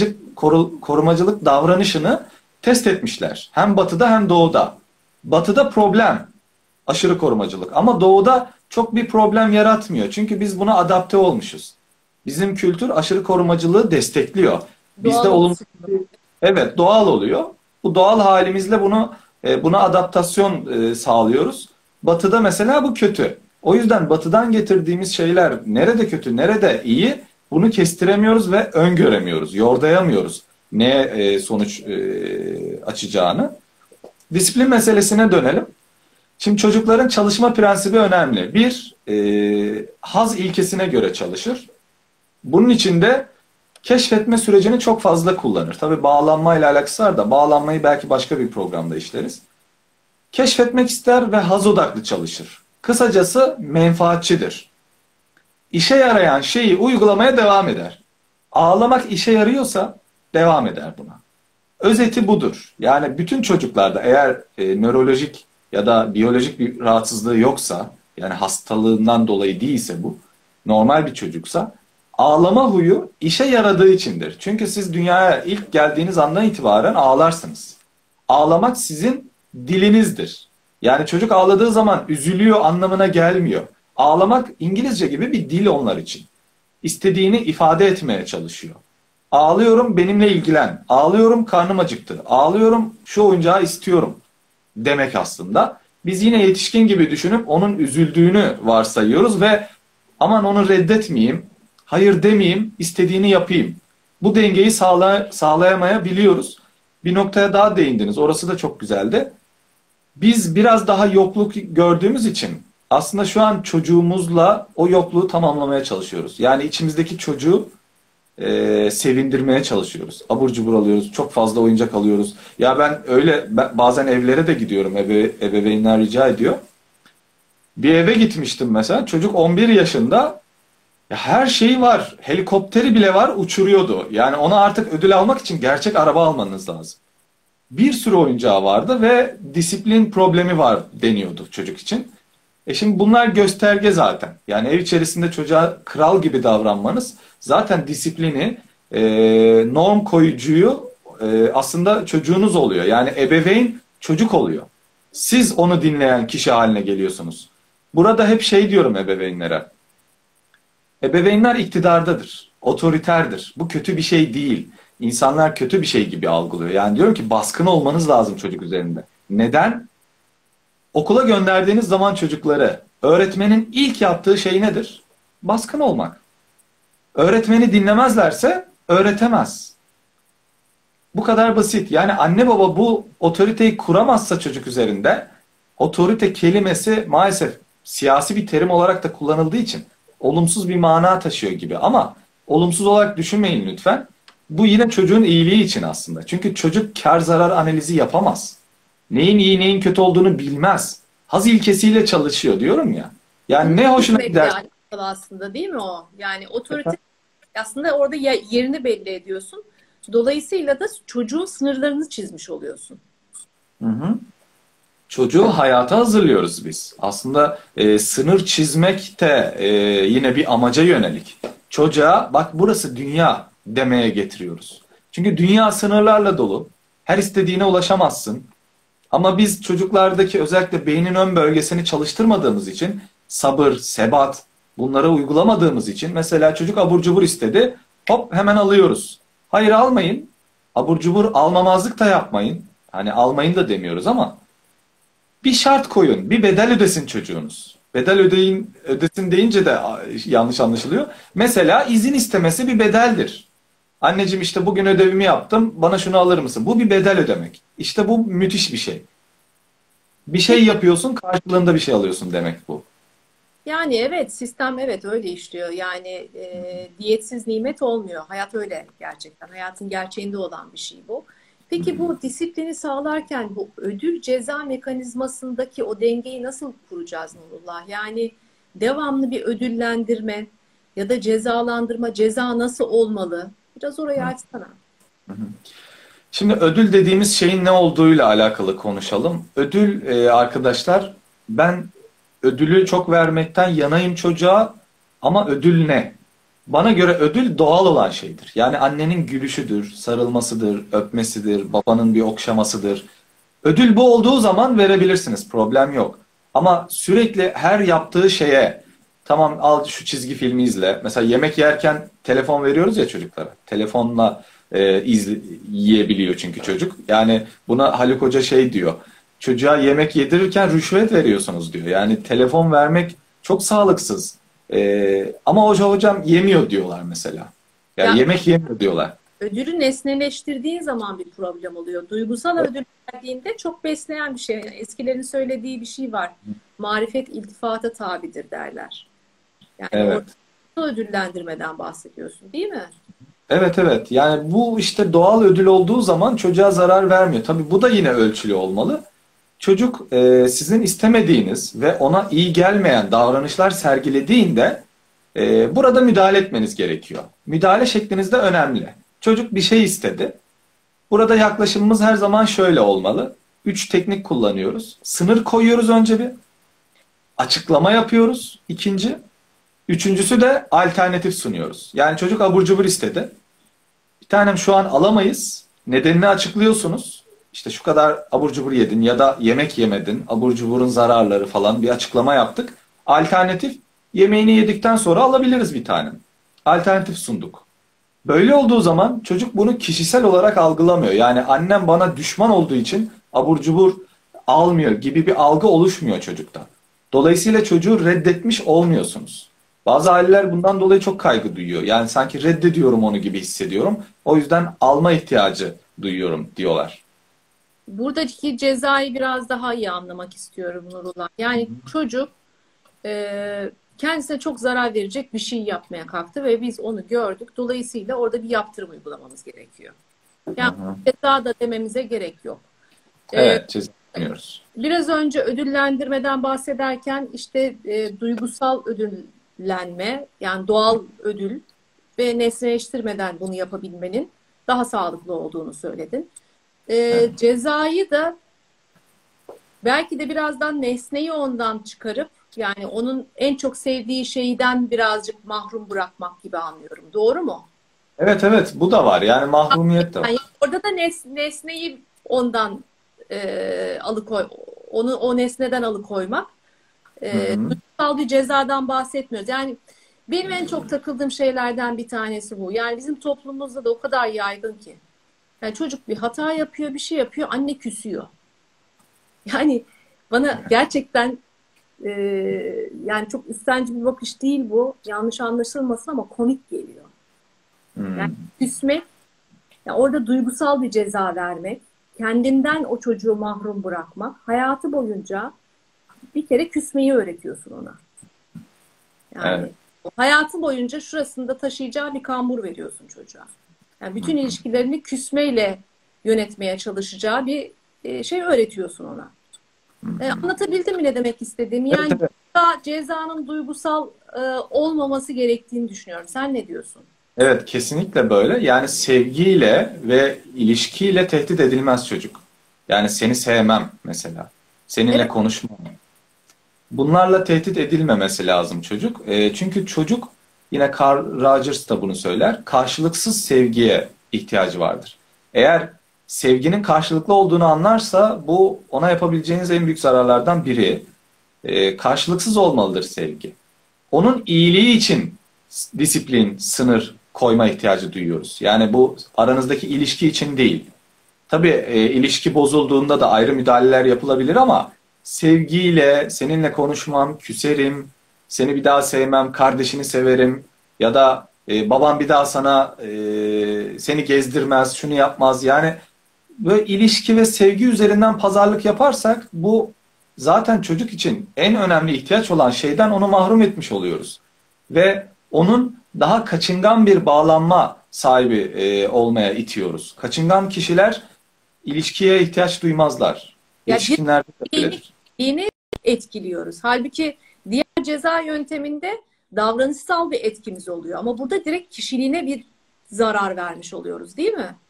korumacılık davranışını test etmişler. Hem batıda hem doğuda. Batıda problem, aşırı korumacılık. Ama doğuda çok bir problem yaratmıyor. Çünkü biz buna adapte olmuşuz. Bizim kültür aşırı korumacılığı destekliyor. Bizde Doğal olumlu, olsun. evet, doğal oluyor. Bu doğal halimizle buna adaptasyon sağlıyoruz. Batı'da mesela bu kötü. O yüzden Batı'dan getirdiğimiz şeyler nerede kötü, nerede iyi bunu kestiremiyoruz ve öngöremiyoruz, yordayamıyoruz neye sonuç açacağını. Disiplin meselesine dönelim. Şimdi çocukların çalışma prensibi önemli. Bir, haz ilkesine göre çalışır. Bunun için de keşfetme sürecini çok fazla kullanır. Tabii bağlanmayla alakası var da bağlanmayı belki başka bir programda işleriz. Keşfetmek ister ve haz odaklı çalışır. Kısacası menfaatçidir. İşe yarayan şeyi uygulamaya devam eder. Ağlamak işe yarıyorsa devam eder buna. Özeti budur. Yani bütün çocuklarda eğer nörolojik ya da biyolojik bir rahatsızlığı yoksa, yani hastalığından dolayı değilse bu, normal bir çocuksa, ağlama huyu işe yaradığı içindir. Çünkü siz dünyaya ilk geldiğiniz andan itibaren ağlarsınız. Ağlamak sizin dilinizdir. Yani çocuk ağladığı zaman üzülüyor anlamına gelmiyor. Ağlamak İngilizce gibi bir dil onlar için. İstediğini ifade etmeye çalışıyor. Ağlıyorum, benimle ilgilen. Ağlıyorum, karnım acıktı. Ağlıyorum, şu oyuncağı istiyorum demek aslında. Biz yine yetişkin gibi düşünüp onun üzüldüğünü varsayıyoruz ve aman onu reddetmeyeyim, hayır demeyeyim, istediğini yapayım. Bu dengeyi sağlayamayabiliyoruz. Bir noktaya daha değindiniz. Orası da çok güzeldi. Biz biraz daha yokluk gördüğümüz için aslında şu an çocuğumuzla o yokluğu tamamlamaya çalışıyoruz. Yani içimizdeki çocuğu sevindirmeye çalışıyoruz. Abur cubur alıyoruz. Çok fazla oyuncak alıyoruz. Ya bazen evlere de gidiyorum. Ebeveynler rica ediyor. Bir eve gitmiştim mesela. Çocuk 11 yaşında. Ya her şeyi var. Helikopteri bile var. Uçuruyordu. Yani ona artık ödül almak için gerçek araba almanız lazım. Bir sürü oyuncağı vardı ve disiplin problemi var deniyordu çocuk için. Şimdi bunlar gösterge zaten. Yani ev içerisinde çocuğa kral gibi davranmanız zaten disiplini, norm koyucuyu aslında çocuğunuz oluyor. Yani ebeveyn çocuk oluyor. Siz onu dinleyen kişi haline geliyorsunuz. Burada hep şey diyorum ebeveynlere. Ebeveynler iktidardadır, otoriterdir. Bu kötü bir şey değil. İnsanlar kötü bir şey gibi algılıyor. Yani diyorum ki baskın olmanız lazım çocuk üzerinde. Neden? Okula gönderdiğiniz zaman çocukları öğretmenin ilk yaptığı şey nedir? Baskın olmak. Öğretmeni dinlemezlerse öğretemez. Bu kadar basit. Yani anne baba bu otoriteyi kuramazsa çocuk üzerinde, otorite kelimesi maalesef siyasi bir terim olarak da kullanıldığı için olumsuz bir mana taşıyor gibi. Ama olumsuz olarak düşünmeyin lütfen. Bu yine çocuğun iyiliği için aslında. Çünkü çocuk kar zarar analizi yapamaz. Neyin iyi neyin kötü olduğunu bilmez. Haz ilkesiyle çalışıyor diyorum ya. Yani ne hoşuna Hükmetle gider. alakalı aslında değil mi o? Yani otorite aslında orada yerini belli ediyorsun. Dolayısıyla da çocuğun sınırlarını çizmiş oluyorsun. Hı hı. Çocuğu hayata hazırlıyoruz biz. Aslında sınır çizmek de yine bir amaca yönelik. Çocuğa bak burası dünya demeye getiriyoruz. Çünkü dünya sınırlarla dolu. Her istediğine ulaşamazsın. Ama biz çocuklardaki özellikle beynin ön bölgesini çalıştırmadığımız için sabır, sebat bunları uygulamadığımız için mesela çocuk abur cubur istedi. Hop hemen alıyoruz. Hayır almayın. Abur cubur almamazlık da yapmayın. Hani almayın da demiyoruz ama bir şart koyun. Bir bedel ödesin çocuğunuz. Ödesin deyince de yanlış anlaşılıyor. Mesela izin istemesi bir bedeldir. Anneciğim işte bugün ödevimi yaptım. Bana şunu alır mısın? Bu bir bedel ödemek. İşte bu müthiş bir şey. Bir şey Peki yapıyorsun, karşılığında bir şey alıyorsun demek bu. yani evet sistem evet öyle işliyor. Yani diyetsiz nimet olmuyor. Hayat öyle gerçekten. Hayatın gerçeğinde olan bir şey bu. Peki bu disiplini sağlarken bu ödül ceza mekanizmasındaki o dengeyi nasıl kuracağız Nurullah? Yani devamlı bir ödüllendirme ya da cezalandırma, ceza nasıl olmalı? Biraz orayı açsana. Şimdi ödül dediğimiz şeyin ne olduğuyla alakalı konuşalım. Ödül arkadaşlar, ben ödülü çok vermekten yanayım çocuğa, ama ödül ne? Bana göre ödül doğal olan şeydir. Yani annenin gülüşüdür, sarılmasıdır, öpmesidir, babanın bir okşamasıdır. Ödül bu olduğu zaman verebilirsiniz, problem yok. Ama sürekli her yaptığı şeye, tamam al şu çizgi filmi izle. Mesela yemek yerken telefon veriyoruz ya çocuklara. Telefonla yiyebiliyor çünkü çocuk. Yani buna Haluk Hoca şey diyor. Çocuğa yemek yedirirken rüşvet veriyorsunuz diyor. Yani telefon vermek çok sağlıksız. Ama hocam yemiyor diyorlar mesela. Yani Ya yemek yemiyor diyorlar. ödülü nesneleştirdiğin zaman bir problem oluyor. Duygusal ödül verdiğinde çok besleyen bir şey. Yani eskilerin söylediği bir şey var. Marifet iltifata tabidir derler. Yani Evet. orada ödüllendirmeden bahsediyorsun, değil mi? Evet, evet. Yani bu işte doğal ödül olduğu zaman çocuğa zarar vermiyor. Tabii bu da yine ölçülü olmalı. Çocuk sizin istemediğiniz ve ona iyi gelmeyen davranışlar sergilediğinde burada müdahale etmeniz gerekiyor. Müdahale şekliniz de önemli. Çocuk bir şey istedi. Burada yaklaşımımız her zaman şöyle olmalı. Üç teknik kullanıyoruz. Sınır koyuyoruz önce bir. Açıklama yapıyoruz ikinci. Üçüncüsü de alternatif sunuyoruz. Yani çocuk abur cubur istedi. Bir tanem şu an alamayız. Nedenini açıklıyorsunuz. İşte şu kadar abur cubur yedin ya da yemek yemedin. Abur cuburun zararları falan bir açıklama yaptık. Alternatif, yemeğini yedikten sonra alabiliriz bir tanem. Alternatif sunduk. Böyle olduğu zaman çocuk bunu kişisel olarak algılamıyor. Yani annem bana düşman olduğu için abur cubur almıyor gibi bir algı oluşmuyor çocukta. Dolayısıyla çocuğu reddetmiş olmuyorsunuz. Bazı aileler bundan dolayı çok kaygı duyuyor. Yani sanki reddediyorum onu gibi hissediyorum. O yüzden alma ihtiyacı duyuyorum diyorlar. Buradaki cezayı biraz daha iyi anlamak istiyorum Nurullah. Yani çocuk kendisine çok zarar verecek bir şey yapmaya kalktı ve biz onu gördük. Dolayısıyla orada bir yaptırım uygulamamız gerekiyor. Hı Yani hı. ceza da dememize gerek yok. E, Evet, çizemiyoruz. Biraz önce ödüllendirmeden bahsederken işte duygusal ödüllenme, yani doğal ödül ve nesneleştirmeden bunu yapabilmenin daha sağlıklı olduğunu söyledin. Evet. Cezayı da belki de birazdan nesneyi ondan çıkarıp, yani onun en çok sevdiği şeyden birazcık mahrum bırakmak gibi anlıyorum. Doğru mu? Evet, evet, bu da var. Yani mahrumiyet de var. Yani orada da nesneyi ondan alıkoy, onu o nesneden alıkoymak. Hı hı. Duygusal bir cezadan bahsetmiyoruz. Yani benim en çok takıldığım şeylerden bir tanesi bu. Yani bizim toplumumuzda da o kadar yaygın ki. Yani çocuk bir hata yapıyor, bir şey yapıyor, anne küsüyor. Yani bana gerçekten e, yani çok üstenci bir bakış değil bu. Yanlış anlaşılmasın ama komik geliyor. Yani Hı. küsmek, yani orada duygusal bir ceza vermek, kendinden o çocuğu mahrum bırakmak, hayatı boyunca bir kere küsmeyi öğretiyorsun ona. Evet. Yani hayatı boyunca şurasında taşıyacağı bir kambur veriyorsun çocuğa. Yani bütün ilişkilerini küsmeyle yönetmeye çalışacağı bir şey öğretiyorsun ona. Anlatabildim mi ne demek istediğimi? Evet, Yani evet. cezanın duygusal olmaması gerektiğini düşünüyorum. Sen ne diyorsun? Evet, kesinlikle böyle. Yani sevgiyle ve ilişkiyle tehdit edilmez çocuk. Yani seni sevmem mesela. Seninle Evet, konuşmam. Bunlarla tehdit edilmemesi lazım çocuk. Çünkü çocuk, yine Carl Rogers da bunu söyler, karşılıksız sevgiye ihtiyacı vardır. Eğer sevginin karşılıklı olduğunu anlarsa bu ona yapabileceğiniz en büyük zararlardan biri. Karşılıksız olmalıdır sevgi. Onun iyiliği için disiplin, sınır koyma ihtiyacı duyuyoruz. Yani bu aranızdaki ilişki için değil. Tabii ilişki bozulduğunda da ayrı müdahaleler yapılabilir, ama sevgiyle seninle konuşmam, küserim, seni bir daha sevmem, kardeşini severim ya da baban bir daha sana seni gezdirmez, şunu yapmaz. Yani böyle ilişki ve sevgi üzerinden pazarlık yaparsak, bu zaten çocuk için en önemli ihtiyaç olan şeyden onu mahrum etmiş oluyoruz. Ve onun daha kaçıngan bir bağlanma sahibi olmaya itiyoruz. Kaçıngan kişiler ilişkiye ihtiyaç duymazlar. ya Yetişkinlerde de birliğini, öyledir. birliğini etkiliyoruz. Halbuki diğer ceza yönteminde davranışsal bir etkimiz oluyor. Ama burada direkt kişiliğine bir zarar vermiş oluyoruz, değil mi?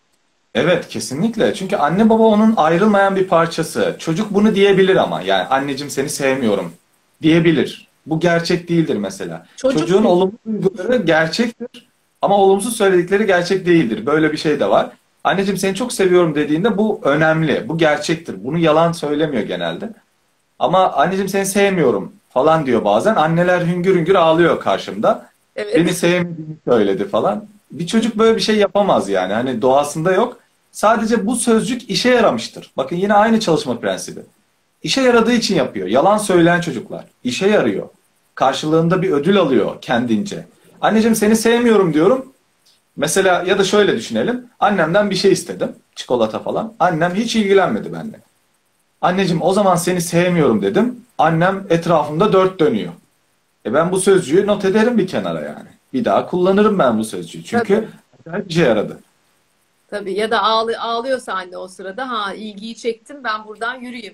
Evet, kesinlikle. Çünkü anne baba onun ayrılmayan bir parçası. Çocuk bunu diyebilir ama. Yani anneciğim seni sevmiyorum diyebilir. Bu gerçek değildir mesela. Çocuk Çocuğun olumlu duyguları gerçektir ama olumsuz söyledikleri gerçek değildir. Böyle bir şey de var. Anneciğim seni çok seviyorum dediğinde bu önemli. Bu gerçektir. Bunu yalan söylemiyor genelde. Ama anneciğim seni sevmiyorum falan diyor bazen. Anneler hüngür hüngür ağlıyor karşımda. Beni evet. sevmediğini söyledi falan. Bir çocuk böyle bir şey yapamaz yani. Hani doğasında yok. Sadece bu sözcük işe yaramıştır. Bakın yine aynı çalışma prensibi. İşe yaradığı için yapıyor. Yalan söyleyen çocuklar. İşe yarıyor. Karşılığında bir ödül alıyor kendince. Anneciğim seni sevmiyorum diyorum. Mesela ya da şöyle düşünelim. Annemden bir şey istedim. Çikolata falan. Annem hiç ilgilenmedi benimle. Anneciğim o zaman seni sevmiyorum dedim. Annem etrafımda dört dönüyor. Ben bu sözcüğü not ederim bir kenara yani. Bir daha kullanırım ben bu sözcüğü. Tabii. Çünkü acayip işe yaradı. Tabii ya da ağlıyorsa anne o sırada ha ilgiyi çektim ben buradan yürüyeyim.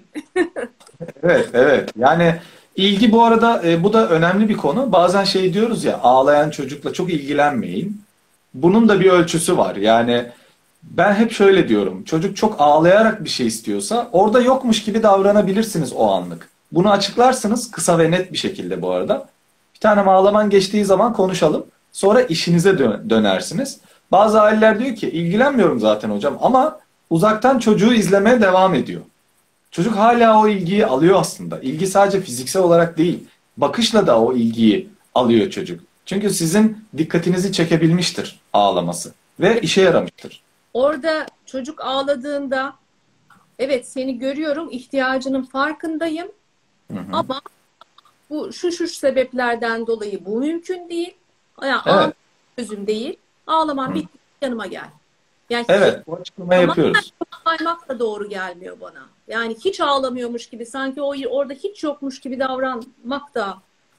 Evet, evet. Yani ilgi bu arada bu da önemli bir konu. Bazen şey diyoruz ya ağlayan çocukla çok ilgilenmeyin. Bunun da bir ölçüsü var. Yani ben hep şöyle diyorum. Çocuk çok ağlayarak bir şey istiyorsa orada yokmuş gibi davranabilirsiniz o anlık. Bunu açıklarsınız kısa ve net bir şekilde bu arada. Bir tane ağlaman geçtiği zaman konuşalım. Sonra işinize dönersiniz. Bazı aileler diyor ki ilgilenmiyorum zaten hocam ama uzaktan çocuğu izlemeye devam ediyor. Çocuk hala o ilgiyi alıyor aslında. İlgi sadece fiziksel olarak değil. Bakışla da o ilgiyi alıyor çocuk. Çünkü sizin dikkatinizi çekebilmiştir ağlaması. Ve işe yaramıştır. Orada çocuk ağladığında evet seni görüyorum ihtiyacının farkındayım Hı hı. ama bu şu sebeplerden dolayı bu mümkün değil. Yani ağlamak Evet, çözüm değil. Ağlaman hı. bitti yanıma gel. Yani hiç Evet, bu açıklamayı tamamen yapıyoruz. saymak da doğru gelmiyor bana. Yani hiç ağlamıyormuş gibi sanki orada hiç yokmuş gibi davranmak da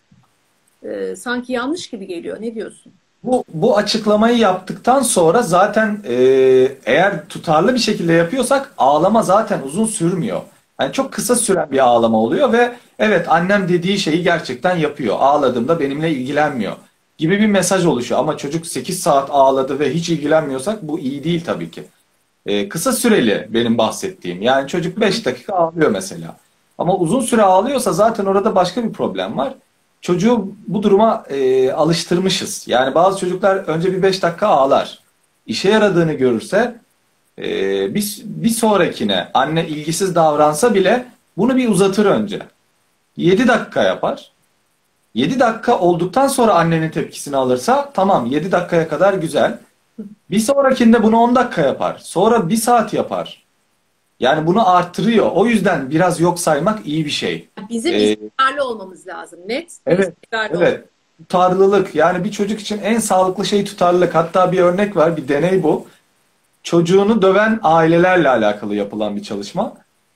sanki yanlış gibi geliyor. Ne diyorsun? Bu açıklamayı yaptıktan sonra zaten eğer tutarlı bir şekilde yapıyorsak ağlama zaten uzun sürmüyor. Yani çok kısa süren bir ağlama oluyor ve evet annem dediği şeyi gerçekten yapıyor. Ağladığımda benimle ilgilenmiyor gibi bir mesaj oluşuyor. Ama çocuk 8 saat ağladı ve hiç ilgilenmiyorsak bu iyi değil tabii ki. Kısa süreli benim bahsettiğim. Yani çocuk 5 dakika ağlıyor mesela. Ama uzun süre ağlıyorsa zaten orada başka bir problem var. Çocuğu bu duruma alıştırmışız. Yani bazı çocuklar önce bir 5 dakika ağlar. İşe yaradığını görürse bir sonrakine anne ilgisiz davransa bile bunu bir uzatır önce. 7 dakika yapar. 7 dakika olduktan sonra annenin tepkisini alırsa tamam 7 dakikaya kadar güzel. Bir sonrakinde bunu 10 dakika yapar. Sonra bir saat yapar. Yani bunu artırıyor. O yüzden biraz yok saymak iyi bir şey. Bizim Ee, istikrarlı olmamız lazım. Net ve evet, istikrarlı olmamız. evet. Tutarlılık. Yani bir çocuk için en sağlıklı şey tutarlılık. Hatta bir örnek var, bir deney bu. Çocuğunu döven ailelerle alakalı yapılan bir çalışma.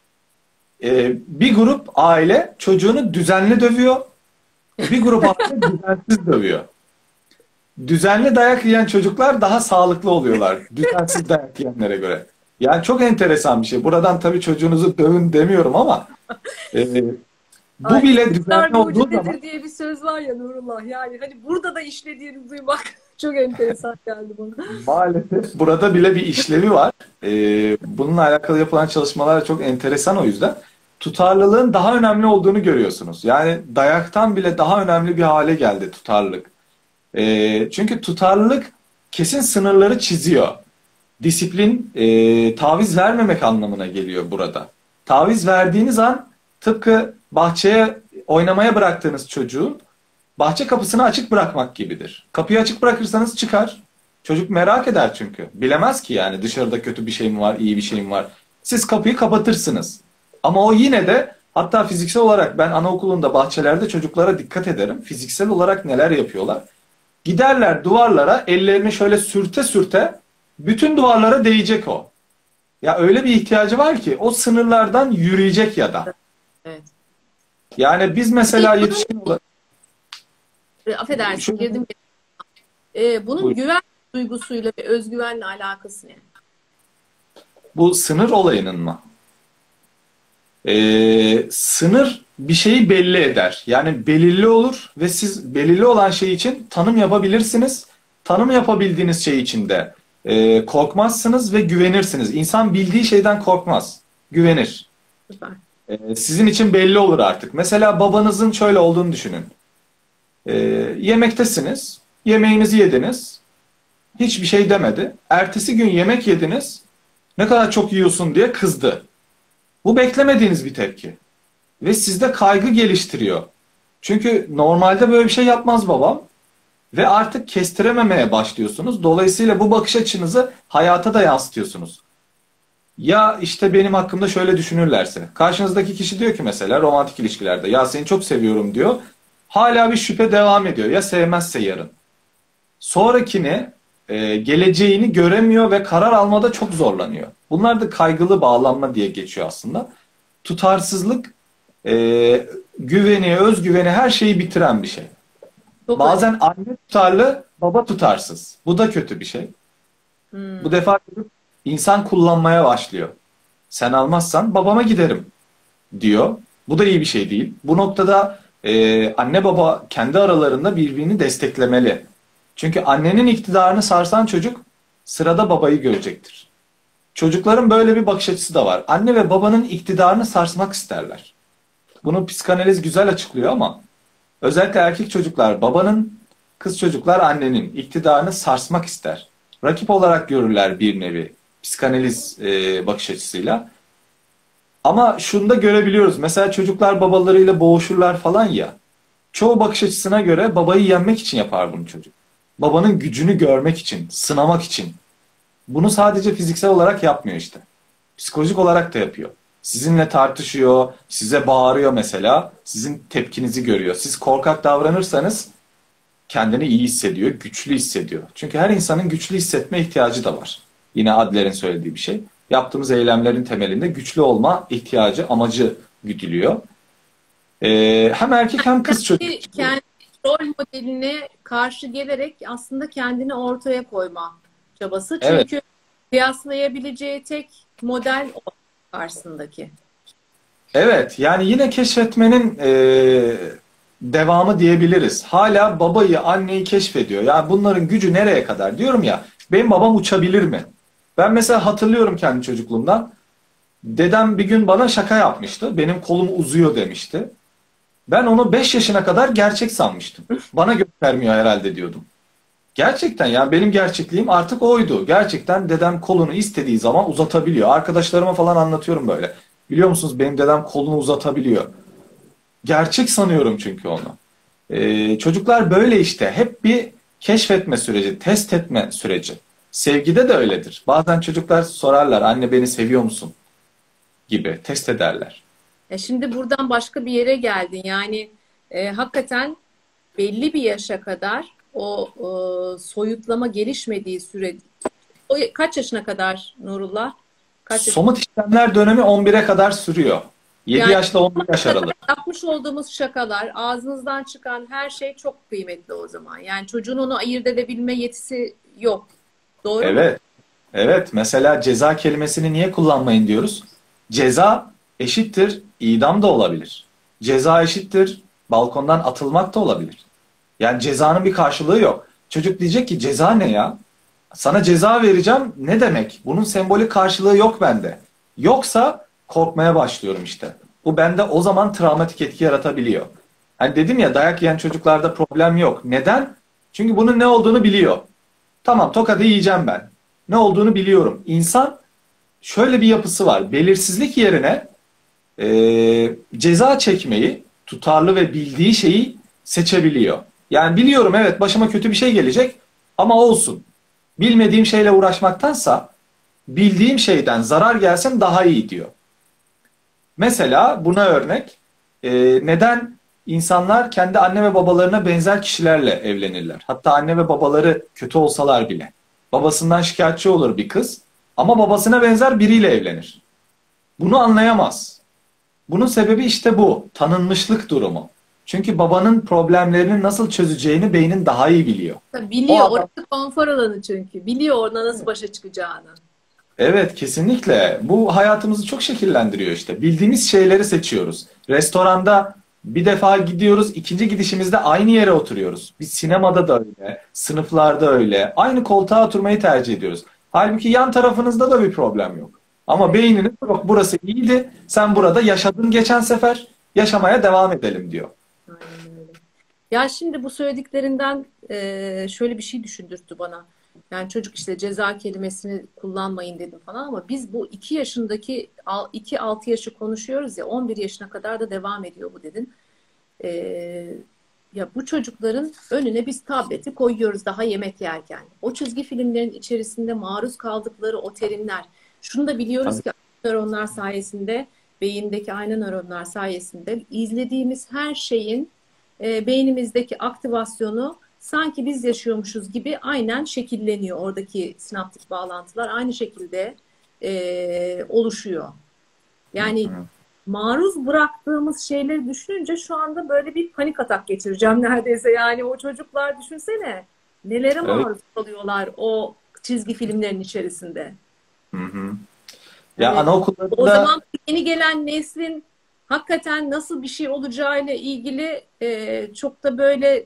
Bir grup aile çocuğunu düzenli dövüyor. Bir grup aile düzensiz dövüyor. Düzenli dayak yiyen çocuklar daha sağlıklı oluyorlar. Düzensiz dayak yiyenlere göre. Yani çok enteresan bir şey. Buradan tabii çocuğunuzu dövün demiyorum ama e, bu Ay, bile çocuklar düzenli olduğu zaman mucizedir diye bir söz var ya Nurullah. Yani hani burada da işlediğini duymak çok enteresan geldi bana. maalesef burada bile bir işlevi var. Bununla alakalı yapılan çalışmalar çok enteresan o yüzden. Tutarlılığın daha önemli olduğunu görüyorsunuz. Yani dayaktan bile daha önemli bir hale geldi tutarlılık. Çünkü tutarlılık kesin sınırları çiziyor. Disiplin taviz vermemek anlamına geliyor burada. Taviz verdiğiniz an tıpkı bahçeye oynamaya bıraktığınız çocuğun bahçe kapısını açık bırakmak gibidir. Kapıyı açık bırakırsanız çıkar. Çocuk merak eder çünkü. Bilemez ki yani dışarıda kötü bir şey mi var, iyi bir şey mi var. Siz kapıyı kapatırsınız. Ama o yine de hatta fiziksel olarak ben anaokulunda bahçelerde çocuklara dikkat ederim. Fiziksel olarak neler yapıyorlar? Giderler duvarlara ellerini şöyle sürte sürte bütün duvarlara değecek o. Ya öyle bir ihtiyacı var ki o sınırlardan yürüyecek ya da. Evet. Yani biz mesela yetişkin olarak Affedersin şu, girdim. Bunun bu, güven duygusuyla ve özgüvenle alakası ne? bu sınır olayının mı? Sınır bir şeyi belli eder. Yani belirli olur ve siz belirli olan şey için tanım yapabilirsiniz. Tanım yapabildiğiniz şey için de Korkmazsınız ve güvenirsiniz. İnsan bildiği şeyden korkmaz. Güvenir. Süper. Sizin için belli olur artık. Mesela babanızın şöyle olduğunu düşünün. E, Yemektesiniz. Yemeğinizi yediniz. Hiçbir şey demedi. Ertesi gün yemek yediniz. Ne kadar çok yiyorsun diye kızdı. Bu beklemediğiniz bir tepki. Ve sizde kaygı geliştiriyor. Çünkü normalde böyle bir şey yapmaz babam. Ve artık kestirememeye başlıyorsunuz. Dolayısıyla bu bakış açınızı hayata da yansıtıyorsunuz. Ya işte benim hakkımda şöyle düşünürlerse. Karşınızdaki kişi diyor ki mesela romantik ilişkilerde ya seni çok seviyorum diyor. Hala bir şüphe devam ediyor. Ya sevmezse yarın. Sonrakini geleceğini göremiyor ve karar almada çok zorlanıyor. Bunlar da kaygılı bağlanma diye geçiyor aslında. Tutarsızlık güveni, özgüveni her şeyi bitiren bir şey. Çok Bazen anne tutarlı, baba tutarsız. Bu da kötü bir şey. Bu defa insan kullanmaya başlıyor. Sen almazsan babama giderim diyor. Bu da iyi bir şey değil. Bu noktada anne baba kendi aralarında birbirini desteklemeli. Çünkü annenin iktidarını sarsan çocuk sırada babayı görecektir. Çocukların böyle bir bakış açısı da var. Anne ve babanın iktidarını sarsmak isterler. Bunu psikanaliz güzel açıklıyor ama özellikle erkek çocuklar babanın, kız çocuklar annenin iktidarını sarsmak ister. Rakip olarak görürler bir nevi psikanaliz bakış açısıyla. Ama şunu da görebiliyoruz. Mesela çocuklar babalarıyla boğuşurlar falan ya. Çoğu bakış açısına göre babayı yenmek için yapar bunu çocuk. Babanın gücünü görmek için, sınamak için. Bunu sadece fiziksel olarak yapmıyor işte. Psikolojik olarak da yapıyor. Sizinle tartışıyor, size bağırıyor mesela. Sizin tepkinizi görüyor. Siz korkak davranırsanız kendini iyi hissediyor, güçlü hissediyor. Çünkü her insanın güçlü hissetme ihtiyacı da var. Yine Adler'in söylediği bir şey. Yaptığımız eylemlerin temelinde güçlü olma ihtiyacı, amacı güdülüyor. Hem erkek hem kız çocuk. kendi rol modeline karşı gelerek aslında kendini ortaya koyma çabası. Evet, Çünkü kıyaslayabileceği tek model o karşısındaki. evet. Yani yine keşfetmenin devamı diyebiliriz. Hala babayı, anneyi keşfediyor. Yani bunların gücü nereye kadar? Diyorum ya, benim babam uçabilir mi? Ben mesela hatırlıyorum kendi çocukluğumdan. Dedem bir gün bana şaka yapmıştı. Benim kolum uzuyor demişti. Ben onu 5 yaşına kadar gerçek sanmıştım. Bana göstermiyor herhalde diyordum. Gerçekten ya benim gerçekliğim artık oydu. Gerçekten dedem kolunu istediği zaman uzatabiliyor. Arkadaşlarıma falan anlatıyorum böyle. Biliyor musunuz benim dedem kolunu uzatabiliyor. Gerçek sanıyorum çünkü onu. Çocuklar böyle işte. Hep bir keşfetme süreci, test etme süreci. Sevgide de öyledir. Bazen çocuklar sorarlar anne beni seviyor musun gibi test ederler. Şimdi buradan başka bir yere geldin. Yani hakikaten belli bir yaşa kadar o soyutlama gelişmediği süre. O kaç yaşına kadar Nurullah? Kaç yaşına? Somut işlemler dönemi 11'e kadar sürüyor. 7 Yani yaşla 11 yaş aralığı. yapmış olduğumuz şakalar, ağzınızdan çıkan her şey çok kıymetli o zaman. Yani çocuğun onu ayırt edebilme yetisi yok. Doğru mu? Evet. Evet. Mesela ceza kelimesini niye kullanmayın diyoruz? Ceza eşittir idam da olabilir. Ceza eşittir balkondan atılmak da olabilir. Yani cezanın bir karşılığı yok. Çocuk diyecek ki ceza ne ya? Sana ceza vereceğim ne demek? Bunun sembolik karşılığı yok bende. Yoksa korkmaya başlıyorum işte. Bu bende o zaman travmatik etki yaratabiliyor. Hani dedim ya dayak yiyen çocuklarda problem yok. Neden? Çünkü bunun ne olduğunu biliyor. Tamam tokadı yiyeceğim ben. Ne olduğunu biliyorum. İnsan şöyle bir yapısı var. Belirsizlik yerine ceza çekmeyi, tutarlı ve bildiği şeyi seçebiliyor. Yani biliyorum evet başıma kötü bir şey gelecek ama olsun. Bilmediğim şeyle uğraşmaktansa bildiğim şeyden zarar gelsin daha iyi diyor. Mesela buna örnek neden insanlar kendi anne ve babalarına benzer kişilerle evlenirler? Hatta anne ve babaları kötü olsalar bile. Babasından şikayetçi olur bir kız ama babasına benzer biriyle evlenir. Bunu anlayamaz. Bunun sebebi işte bu. Tanınmışlık durumu. Çünkü babanın problemlerini nasıl çözeceğini beynin daha iyi biliyor. O Biliyor. adam Orası konfor alanı çünkü. Biliyor orada nasıl başa çıkacağını. evet kesinlikle. Bu hayatımızı çok şekillendiriyor işte. Bildiğimiz şeyleri seçiyoruz. Restoranda Bir defa gidiyoruz, ikinci gidişimizde aynı yere oturuyoruz. Biz sinemada da öyle, sınıflarda öyle. Aynı koltuğa oturmayı tercih ediyoruz. Halbuki yan tarafınızda da bir problem yok. Ama Evet, beyniniz yok, burası iyiydi, sen burada yaşadın geçen sefer, yaşamaya devam edelim diyor. aynen öyle. Ya şimdi bu söylediklerinden şöyle bir şey düşündürttü bana. Yani çocuk işte ceza kelimesini kullanmayın dedim falan ama biz bu 2 yaşındaki 2-6 yaşı konuşuyoruz ya 11 yaşına kadar da devam ediyor bu dedin. E, Ya bu çocukların önüne biz tableti koyuyoruz daha yemek yerken. O çizgi filmlerin içerisinde maruz kaldıkları o terimler. Şunu da biliyoruz Tabii. ki nöronlar sayesinde, beyindeki ayna nöronlar sayesinde izlediğimiz her şeyin beynimizdeki aktivasyonu sanki biz yaşıyormuşuz gibi aynen şekilleniyor. Oradaki sinaptik bağlantılar aynı şekilde oluşuyor. Yani maruz bıraktığımız şeyleri düşününce şu anda böyle bir panik atak geçireceğim neredeyse. Yani o çocuklar düşünsene nelere Evet. maruz kalıyorlar o çizgi filmlerin içerisinde. Hı hı. Ya Yani o anaokullarında zaman yeni gelen neslin hakikaten nasıl bir şey olacağıyla ilgili çok da böyle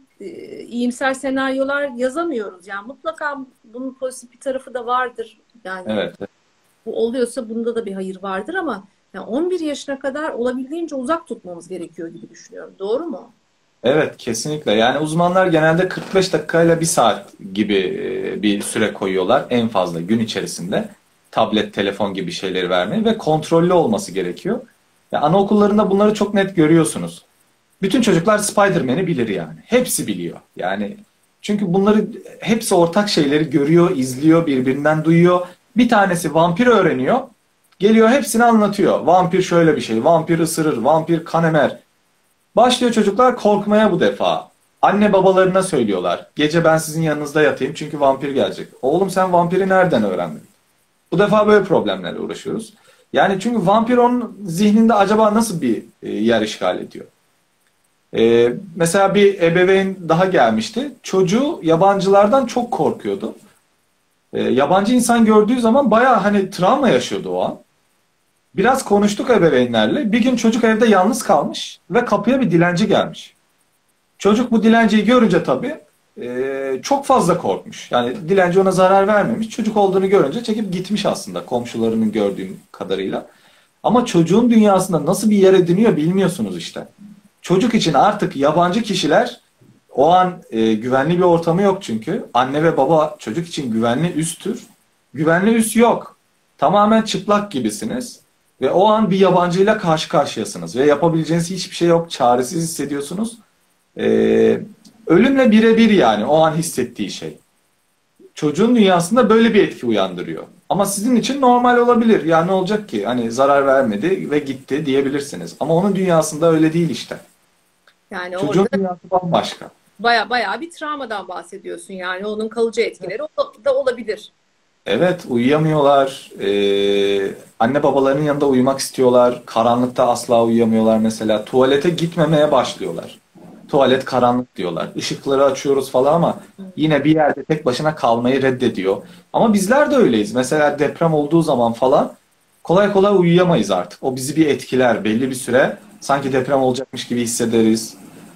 iyimser senaryolar yazamıyoruz. Yani mutlaka bunun pozitif bir tarafı da vardır. Yani evet. bu oluyorsa bunda da bir hayır vardır ama yani 11 yaşına kadar olabildiğince uzak tutmamız gerekiyor gibi düşünüyorum. Doğru mu? Evet, kesinlikle. Yani uzmanlar genelde 45 dakikayla bir saat gibi bir süre koyuyorlar en fazla gün içerisinde. Tablet, telefon gibi şeyleri vermeyi ve kontrollü olması gerekiyor. Ya anaokullarında bunları çok net görüyorsunuz. Bütün çocuklar Spider-Man'i bilir yani. Hepsi biliyor. Yani çünkü bunları hepsi ortak şeyleri görüyor, izliyor, birbirinden duyuyor. Bir tanesi vampir öğreniyor. Geliyor hepsini anlatıyor. Vampir şöyle bir şey, vampir ısırır, vampir kan emer. Başlıyor çocuklar korkmaya bu defa. Anne babalarına söylüyorlar. Gece ben sizin yanınızda yatayım çünkü vampir gelecek. Oğlum sen vampiri nereden öğrendin? Bu defa böyle problemlerle uğraşıyoruz. Yani çünkü vampir onun zihninde acaba nasıl bir yer işgal ediyor? Mesela bir ebeveyn daha gelmişti. Çocuğu yabancılardan çok korkuyordu. Yabancı insan gördüğü zaman bayağı hani travma yaşıyordu o an. Biraz konuştuk ebeveynlerle. Bir gün çocuk evde yalnız kalmış ve kapıya bir dilenci gelmiş. Çocuk bu dilenciyi görünce tabii çok fazla korkmuş. Yani dilenci ona zarar vermemiş. Çocuk olduğunu görünce çekip gitmiş aslında komşularının gördüğüm kadarıyla. Ama çocuğun dünyasında nasıl bir yer ediniyor bilmiyorsunuz işte. Çocuk için artık yabancı kişiler o an güvenli bir ortamı yok çünkü. Anne ve baba çocuk için güvenli üsttür. Güvenli üst yok. Tamamen çıplak gibisiniz. Ve o an bir yabancıyla karşı karşıyasınız. Ve yapabileceğiniz hiçbir şey yok. Çaresiz hissediyorsunuz. Ee, Ölümle birebir yani o an hissettiği şey. Çocuğun dünyasında böyle bir etki uyandırıyor. Ama sizin için normal olabilir. Ya ne olacak ki? Hani zarar vermedi ve gitti diyebilirsiniz. Ama onun dünyasında öyle değil işte. Yani Çocuğun orada dünyası bambaşka. baya bir travmadan bahsediyorsun. Yani onun kalıcı etkileri da olabilir. Evet, uyuyamıyorlar. Anne babalarının yanında uyumak istiyorlar. Karanlıkta asla uyuyamıyorlar mesela. Tuvalete gitmemeye başlıyorlar. Tuvalet karanlık diyorlar. Işıkları açıyoruz falan ama yine bir yerde tek başına kalmayı reddediyor. Ama bizler de öyleyiz. Mesela deprem olduğu zaman falan kolay kolay uyuyamayız artık. O bizi bir etkiler belli bir süre. Sanki deprem olacakmış gibi hissederiz.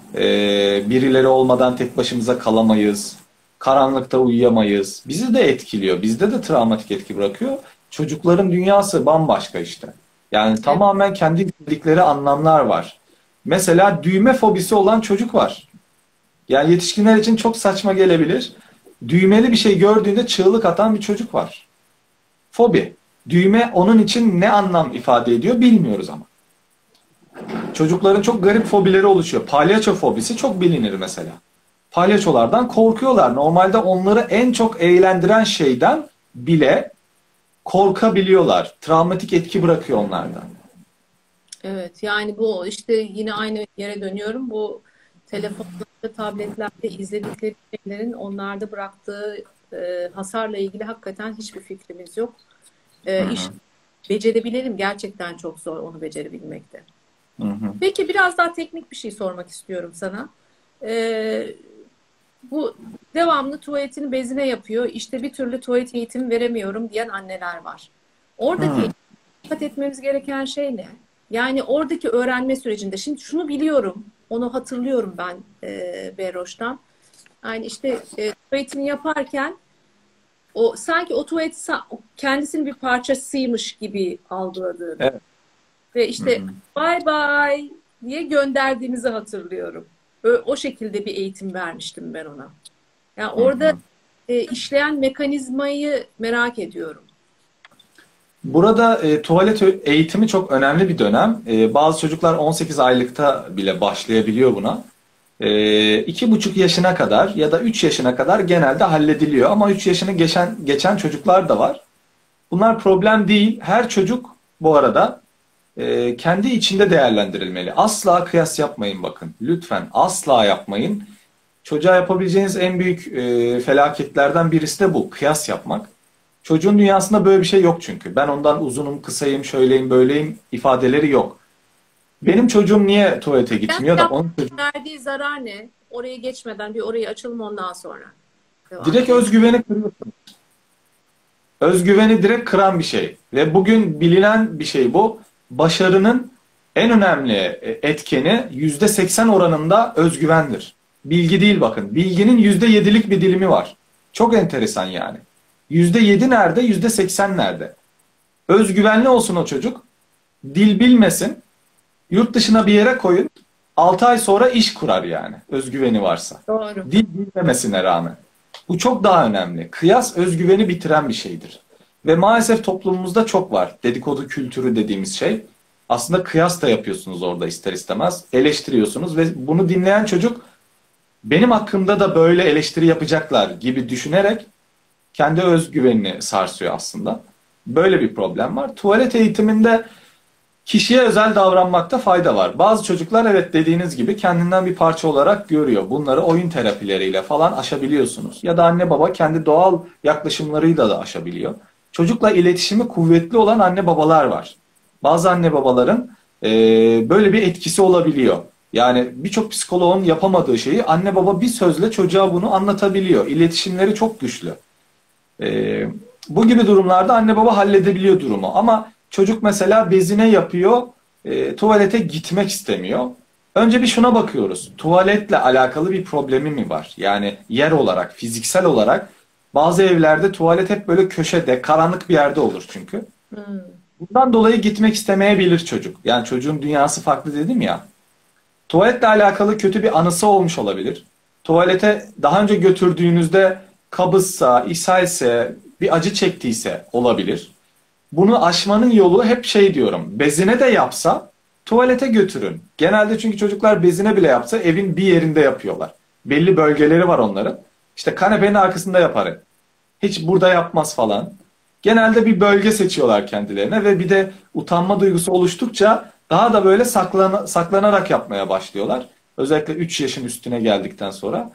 Birileri olmadan tek başımıza kalamayız. Karanlıkta uyuyamayız. Bizi de etkiliyor. Bizde de travmatik etki bırakıyor. Çocukların dünyası bambaşka işte. Yani Evet. tamamen kendi yükledikleri anlamlar var. Mesela düğme fobisi olan çocuk var. Yani yetişkinler için çok saçma gelebilir. Düğmeli bir şey gördüğünde çığlık atan bir çocuk var. Fobi. Düğme onun için ne anlam ifade ediyor bilmiyoruz ama. Çocukların çok garip fobileri oluşuyor. Palyaço fobisi çok bilinir mesela. Palyaçolardan korkuyorlar. Normalde onları en çok eğlendiren şeyden bile korkabiliyorlar. Travmatik etki bırakıyor onlardan. Evet, yani bu işte yine aynı yere dönüyorum. Bu telefonlarda, tabletlerde izledikleri şeylerin onlarda bıraktığı hasarla ilgili hakikaten hiçbir fikrimiz yok. Hı İş hı, becerebilelim gerçekten çok zor onu becerebilmekte. hı hı, Peki biraz daha teknik bir şey sormak istiyorum sana. E, Bu devamlı tuvaletini bezine yapıyor. İşte bir türlü tuvalet eğitimi veremiyorum diyen anneler var. Oradaki hı. dikkat etmemiz gereken şey ne? Yani oradaki öğrenme sürecinde, şimdi şunu biliyorum, onu hatırlıyorum ben Berroş'tan. Yani işte tuvaletini yaparken o sanki o tuvalet kendisinin bir parçasıymış gibi algıladığını Evet. ve Hı işte hı. bye bye diye gönderdiğimizi hatırlıyorum. O şekilde bir eğitim vermiştim ben ona. Yani Hı orada hı. işleyen mekanizmayı merak ediyorum. Burada tuvalet eğitimi çok önemli bir dönem. Bazı çocuklar 18 aylıkta bile başlayabiliyor buna. 2,5 yaşına kadar ya da 3 yaşına kadar genelde hallediliyor. Ama 3 yaşını geçen çocuklar da var. Bunlar problem değil. Her çocuk bu arada kendi içinde değerlendirilmeli. Asla kıyas yapmayın bakın. Lütfen asla yapmayın. Çocuğa yapabileceğiniz en büyük felaketlerden birisi de bu. Kıyas yapmak. Çocuğun dünyasında böyle bir şey yok çünkü. Ben ondan uzunum, kısayım, şöyleyim, böyleyim ifadeleri yok. Benim çocuğum niye tuvalete Kıyas gitmiyor da onun çocuğu... yapmanın verdiği zarar ne? Oraya geçmeden bir orayı açalım, ondan sonra devam Direkt edelim. özgüveni kırıyorsun. Özgüveni direkt kıran bir şey. Ve bugün bilinen bir şey bu. Başarının en önemli etkeni %80 oranında özgüvendir. Bilgi değil bakın. Bilginin %7'lik bir dilimi var. Çok enteresan yani. %7 nerede, %80 nerede? Özgüvenli olsun o çocuk. Dil bilmesin. Yurt dışına bir yere koyun. 6 ay sonra iş kurar yani. Özgüveni varsa. Doğru. Dil bilmemesine rağmen. Bu çok daha önemli. Kıyas özgüveni bitiren bir şeydir. Ve maalesef toplumumuzda çok var. Dedikodu kültürü dediğimiz şey. Aslında kıyas da yapıyorsunuz orada ister istemez. Eleştiriyorsunuz ve bunu dinleyen çocuk benim hakkımda da böyle eleştiri yapacaklar gibi düşünerek kendi özgüvenini sarsıyor aslında. Böyle bir problem var. Tuvalet eğitiminde kişiye özel davranmakta fayda var. Bazı çocuklar evet dediğiniz gibi kendinden bir parça olarak görüyor. Bunları oyun terapileriyle falan aşabiliyorsunuz. Ya da anne baba kendi doğal yaklaşımlarıyla da aşabiliyor. Çocukla iletişimi kuvvetli olan anne babalar var. Bazı anne babaların böyle bir etkisi olabiliyor. Yani birçok psikoloğun yapamadığı şeyi anne baba bir sözle çocuğa bunu anlatabiliyor. İletişimleri çok güçlü. Ee, Bu gibi durumlarda anne baba halledebiliyor durumu. Ama çocuk mesela bezine yapıyor, tuvalete gitmek istemiyor. Önce bir şuna bakıyoruz. Tuvaletle alakalı bir problemi mi var? Yani yer olarak, fiziksel olarak bazı evlerde tuvalet hep böyle köşede, karanlık bir yerde olur çünkü. Hmm. Bundan dolayı gitmek istemeyebilir çocuk. Yani çocuğun dünyası farklı dedim ya. Tuvaletle alakalı kötü bir anısı olmuş olabilir. Tuvalete daha önce götürdüğünüzde kabızsa, ishalse, bir acı çektiyse olabilir. Bunu aşmanın yolu hep şey diyorum. Bezine de yapsa tuvalete götürün. Genelde çünkü çocuklar bezine bile yapsa evin bir yerinde yapıyorlar. Belli bölgeleri var onların. İşte kanepenin arkasında yapar. Hiç burada yapmaz falan. Genelde bir bölge seçiyorlar kendilerine ve bir de utanma duygusu oluştukça daha da böyle saklanarak yapmaya başlıyorlar. Özellikle 3 yaşın üstüne geldikten sonra.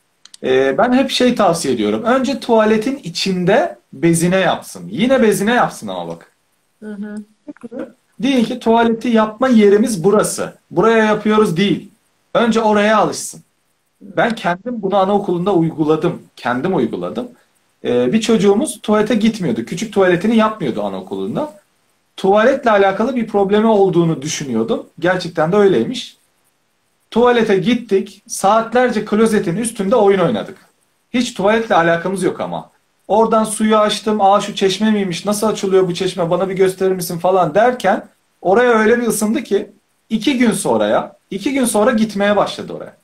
Ben hep şey tavsiye ediyorum. Önce tuvaletin içinde bezine yapsın. Yine bezine yapsın ama bak. Hı hı. Diyin ki tuvaleti yapma yerimiz burası. Buraya yapıyoruz değil. Önce oraya alışsın. Ben kendim bunu anaokulunda uyguladım. Kendim uyguladım. Bir çocuğumuz tuvalete gitmiyordu. Küçük tuvaletini yapmıyordu anaokulunda. Tuvaletle alakalı bir problemi olduğunu düşünüyordum. Gerçekten de öyleymiş. Tuvalete gittik. Saatlerce klozetin üstünde oyun oynadık. Hiç tuvaletle alakamız yok ama. Oradan suyu açtım. Aa şu çeşme miymiş? Nasıl açılıyor bu çeşme? Bana bir gösterir misin falan derken oraya öyle bir ısındı ki 2 gün sonra gitmeye başladı oraya.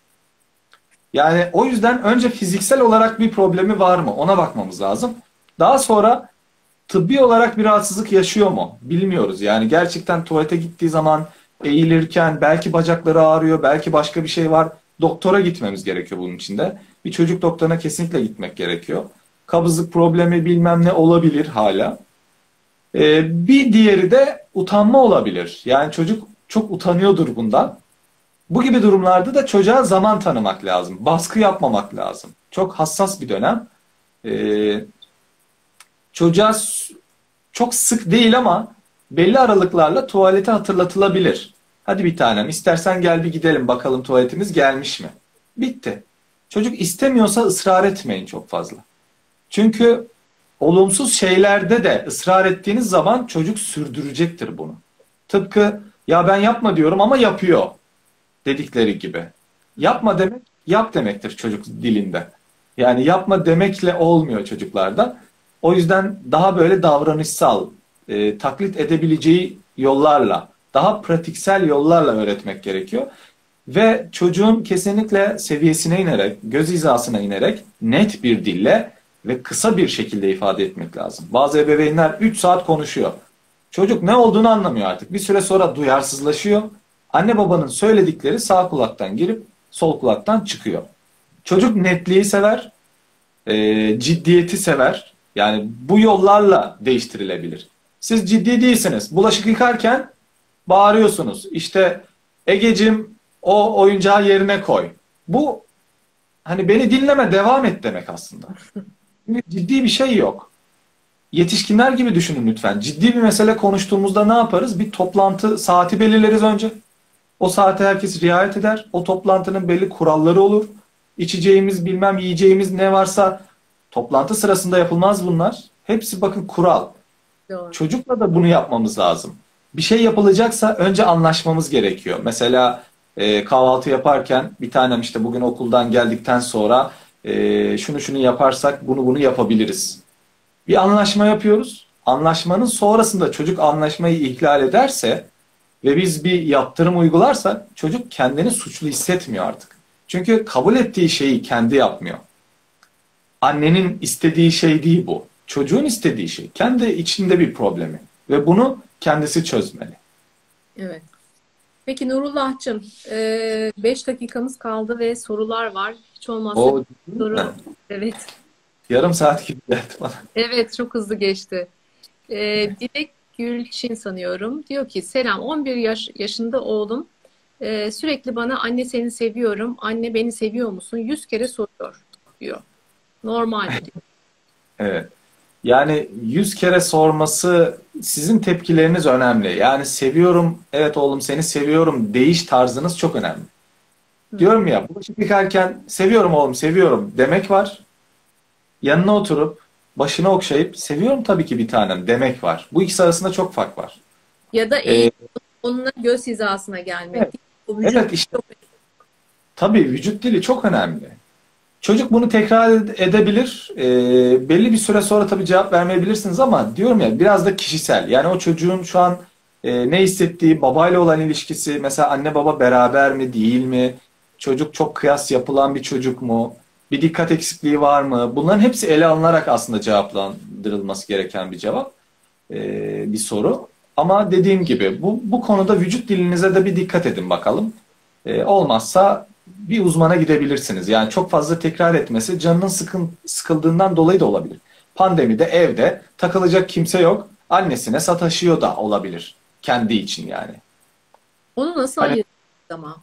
Yani o yüzden önce fiziksel olarak bir problemi var mı? Ona bakmamız lazım. Daha sonra tıbbi olarak bir rahatsızlık yaşıyor mu? Bilmiyoruz. Yani gerçekten tuvalete gittiği zaman eğilirken belki bacakları ağrıyor, belki başka bir şey var. Doktora gitmemiz gerekiyor bunun için de. Bir çocuk doktoruna kesinlikle gitmek gerekiyor. Kabızlık problemi bilmem ne olabilir hala. Bir diğeri de utanma olabilir. Yani çocuk çok utanıyordur bundan. Bu gibi durumlarda da çocuğa zaman tanımak lazım. Baskı yapmamak lazım. Çok hassas bir dönem. Ee, Çocuğa çok sık değil ama belli aralıklarla tuvalete hatırlatılabilir. Hadi bir tanem istersen gel bir gidelim bakalım tuvaletimiz gelmiş mi? Bitti. Çocuk istemiyorsa ısrar etmeyin çok fazla. Çünkü olumsuz şeylerde de ısrar ettiğiniz zaman çocuk sürdürecektir bunu. Tıpkı Ya ben yapma diyorum ama yapıyor dedikleri gibi. Yapma demek yap demektir çocuk dilinde. Yani yapma demekle olmuyor çocuklarda. O yüzden daha böyle davranışsal, taklit edebileceği yollarla, daha pratiksel yollarla öğretmek gerekiyor. Ve çocuğun kesinlikle seviyesine inerek, göz hizasına inerek net bir dille ve kısa bir şekilde ifade etmek lazım. Bazı ebeveynler 3 saat konuşuyor. Çocuk ne olduğunu anlamıyor artık. Bir süre sonra duyarsızlaşıyor. Anne babanın söyledikleri sağ kulaktan girip sol kulaktan çıkıyor. Çocuk netliği sever, ciddiyeti sever. Yani bu yollarla değiştirilebilir. Siz ciddi değilsiniz. Bulaşık yıkarken bağırıyorsunuz. İşte Egecim o oyuncağı yerine koy. Bu hani beni dinleme devam et demek aslında. Ciddi bir şey yok. Yetişkinler gibi düşünün lütfen. Ciddi bir mesele konuştuğumuzda ne yaparız? Bir toplantı saati belirleriz önce. O saate herkes riayet eder. O toplantının belli kuralları olur. İçeceğimiz bilmem yiyeceğimiz ne varsa toplantı sırasında yapılmaz bunlar. Hepsi bakın kural. Doğru. Çocukla da bunu yapmamız lazım. Bir şey yapılacaksa önce anlaşmamız gerekiyor. Mesela kahvaltı yaparken bir tanem işte bugün okuldan geldikten sonra şunu şunu yaparsak bunu yapabiliriz. Bir anlaşma yapıyoruz. Anlaşmanın sonrasında çocuk anlaşmayı ihlal ederse ve biz bir yaptırım uygularsak çocuk kendini suçlu hissetmiyor artık. Çünkü kabul ettiği şeyi kendi yapmıyor. Annenin istediği şey değil bu. Çocuğun istediği şey. Kendi içinde bir problemi. Ve bunu kendisi çözmeli. Evet. Peki Nurullah'cığım, 5 dakikamız kaldı ve sorular var. Hiç olmazsa O bir soru. Evet. yarım saat gibi geldi bana. Evet, çok hızlı geçti. Dilek Gülçin sanıyorum. Diyor ki selam, 11 yaşında oğlum sürekli bana anne seni seviyorum, anne beni seviyor musun? 100 kere soruyor diyor. Normal mi diyor. Evet. Yani 100 kere sorması sizin tepkileriniz önemli. Yani seviyorum, evet oğlum seni seviyorum deyiş tarzınız çok önemli. Hı. Diyorum ya bulaşık yıkarken seviyorum oğlum seviyorum demek var. Yanına oturup başını okşayıp seviyorum tabii ki bir tanem demek var. Bu ikisi arasında çok fark var. Ya da Ee, onunla göz hizasına gelmek. evet, O vücut evet işte tabii vücut dili çok önemli. Çocuk bunu tekrar edebilir. Belli bir süre sonra tabii cevap vermeyebilirsiniz ama diyorum ya biraz da kişisel. Yani o çocuğun şu an ne hissettiği, babayla olan ilişkisi, mesela anne baba beraber mi, değil mi? Çocuk çok kıyas yapılan bir çocuk mu? Bir dikkat eksikliği var mı? Bunların hepsi ele alınarak aslında cevaplandırılması gereken bir cevap, bir soru. Ama dediğim gibi bu konuda vücut dilinize de bir dikkat edin bakalım. Olmazsa bir uzmana gidebilirsiniz. Yani çok fazla tekrar etmesi canının sıkıldığından dolayı da olabilir. Pandemide evde takılacak kimse yok. Annesine sataşıyor da olabilir. Kendi için yani. onu nasıl Hani ayırt edeceğiz ama?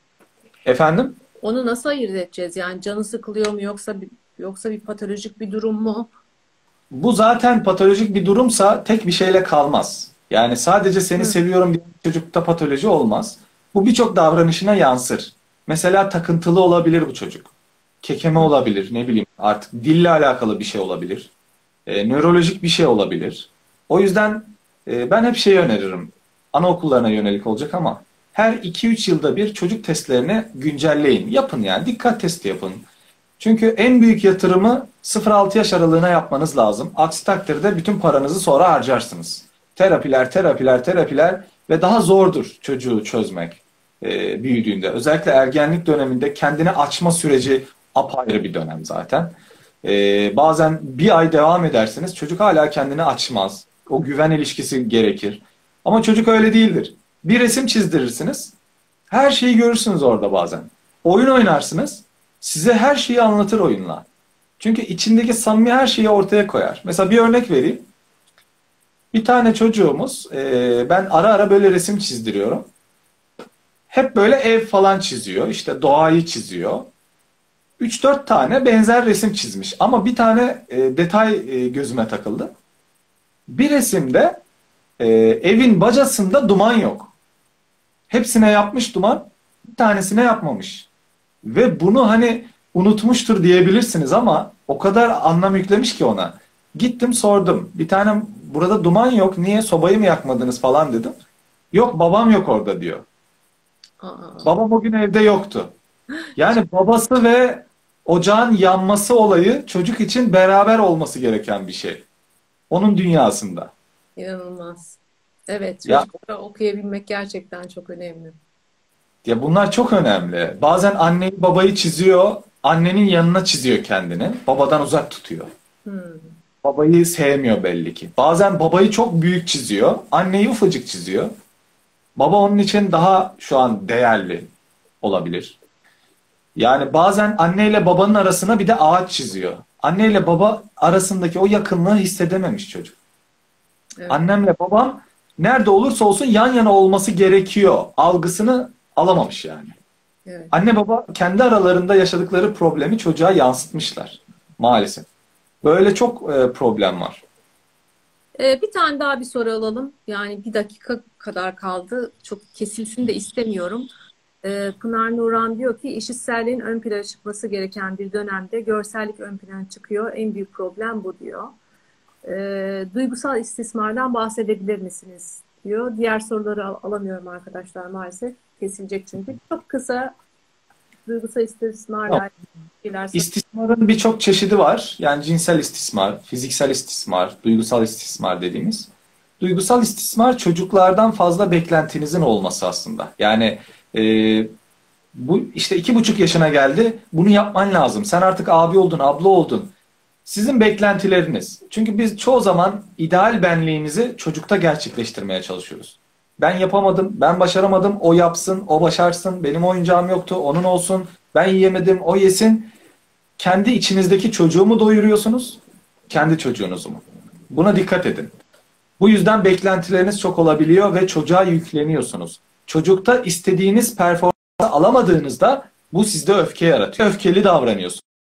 efendim Onu nasıl ayırt edeceğiz? Yani canı sıkılıyor mu yoksa bir patolojik bir durum mu? bu zaten patolojik bir durumsa tek bir şeyle kalmaz. Yani sadece seni Hı. seviyorum diye çocukta patoloji olmaz. Bu birçok davranışına yansır. Mesela takıntılı olabilir bu çocuk. Kekeme Hı. olabilir, ne bileyim artık dille alakalı bir şey olabilir. Nörolojik bir şey olabilir. O yüzden ben hep şey öneririm. Anaokullarına yönelik olacak ama her 2-3 yılda bir çocuk testlerini güncelleyin. Yapın yani dikkat testi yapın. Çünkü en büyük yatırımı 0-6 yaş aralığına yapmanız lazım. Aksi takdirde bütün paranızı sonra harcarsınız. Terapiler, terapiler, terapiler ve daha zordur çocuğu çözmek büyüdüğünde. Özellikle ergenlik döneminde kendini açma süreci apayrı bir dönem zaten. Bazen bir ay devam edersiniz çocuk hala kendini açmaz. O güven ilişkisi gerekir. Ama çocuk öyle değildir. Bir resim çizdirirsiniz. Her şeyi görürsünüz orada bazen. Oyun oynarsınız. Size her şeyi anlatır oyunla. Çünkü içindeki samimi her şeyi ortaya koyar. Mesela bir örnek vereyim. Bir tane çocuğumuz, ben ara ara böyle resim çizdiriyorum. Hep böyle ev falan çiziyor. İşte doğayı çiziyor. 3-4 tane benzer resim çizmiş. Ama bir tane detay gözüme takıldı. Bir resimde evin bacasında duman yok. Hepsine yapmış duman, bir tanesine yapmamış. Ve bunu hani unutmuştur diyebilirsiniz ama o kadar anlam yüklemiş ki ona. Gittim sordum. Bir tane burada duman yok. Niye sobayı mı yakmadınız falan dedim. Yok, babam yok orada diyor. Aa, Babam o gün evde yoktu. Yani babası ve ocağın yanması olayı çocuk için beraber olması gereken bir şey. Onun dünyasında. inanılmaz. Evet, Ya, çocuklara okuyabilmek gerçekten çok önemli. ya bunlar çok önemli. Bazen anneyi babayı çiziyor, annenin yanına çiziyor kendini. Babadan uzak tutuyor. Hmm, Babayı sevmiyor belli ki. Bazen babayı çok büyük çiziyor, anneyi ufacık çiziyor. Baba onun için daha şu an değerli olabilir. Yani bazen anneyle babanın arasına bir de ağaç çiziyor. Anneyle baba arasındaki o yakınlığı hissedememiş çocuk. evet, Annemle babam nerede olursa olsun yan yana olması gerekiyor algısını alamamış yani. evet. Anne baba kendi aralarında yaşadıkları problemi çocuğa yansıtmışlar maalesef. Böyle çok problem var. Bir tane daha bir soru alalım. Yani bir dakika kadar kaldı. Çok kesilsin de istemiyorum. Pınar Nuran diyor ki eşitselliğin ön plana çıkması gereken bir dönemde görsellik ön plana çıkıyor. En büyük problem bu diyor. Duygusal istismardan bahsedebilir misiniz diyor. Diğer soruları alamıyorum arkadaşlar maalesef. Kesilecek çünkü. Çok kısa duygusal istismarla Tamam. ilgili şeyler İstismarın birçok çeşidi var. Yani cinsel istismar, fiziksel istismar, duygusal istismar dediğimiz. Duygusal istismar çocuklardan fazla beklentinizin olması aslında. Yani e, bu işte 2,5 yaşına geldi. Bunu yapman lazım. Sen artık abi oldun, abla oldun. Sizin beklentileriniz. Çünkü biz çoğu zaman ideal benliğimizi çocukta gerçekleştirmeye çalışıyoruz. Ben yapamadım, ben başaramadım, o yapsın, o başarsın, benim oyuncağım yoktu, onun olsun, ben yiyemedim, o yesin. Kendi içinizdeki çocuğu mu doyuruyorsunuz, kendi çocuğunuzu mu? Buna dikkat edin. Bu yüzden beklentileriniz çok olabiliyor ve çocuğa yükleniyorsunuz. Çocukta istediğiniz performansı alamadığınızda bu sizde öfke yaratıyor. Öfkeli davranıyorsunuz.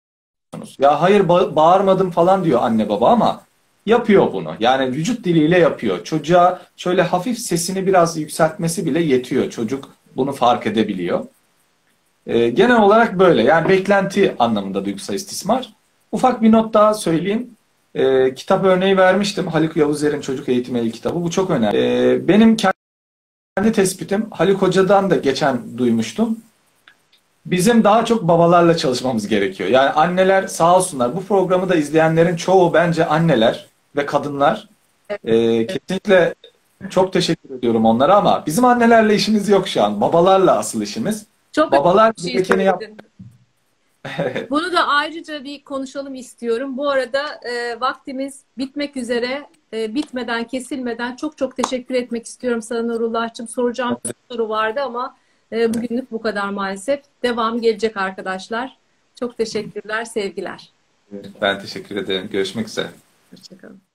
Ya hayır bağırmadım falan diyor anne baba ama yapıyor bunu. Yani vücut diliyle yapıyor. Çocuğa şöyle hafif sesini biraz yükseltmesi bile yetiyor. Çocuk bunu fark edebiliyor. Genel olarak böyle. Yani beklenti anlamında duygusal istismar. Ufak bir not daha söyleyeyim. Kitap örneği vermiştim. Haluk Yavuzer'in Çocuk Eğitimi El kitabı. Bu çok önemli. Benim kendi tespitim Haluk Hoca'dan da geçen duymuştum. Bizim daha çok babalarla çalışmamız gerekiyor. Yani anneler sağ olsunlar. Bu programı da izleyenlerin çoğu bence anneler ve kadınlar. Kesinlikle çok teşekkür ediyorum onlara ama bizim annelerle işimiz yok şu an. Babalarla asıl işimiz. çok önemli Babalar bir şey gerekeni yap. söyledin. Bunu da ayrıca bir konuşalım istiyorum. Bu arada vaktimiz bitmek üzere. Bitmeden, kesilmeden çok çok teşekkür etmek istiyorum sana Nurullah'cığım. Soracağım bir soru vardı ama bugünlük bu kadar maalesef. Devam gelecek arkadaşlar. Çok teşekkürler, sevgiler. Ben teşekkür ederim. Görüşmek üzere. Hoşçakalın.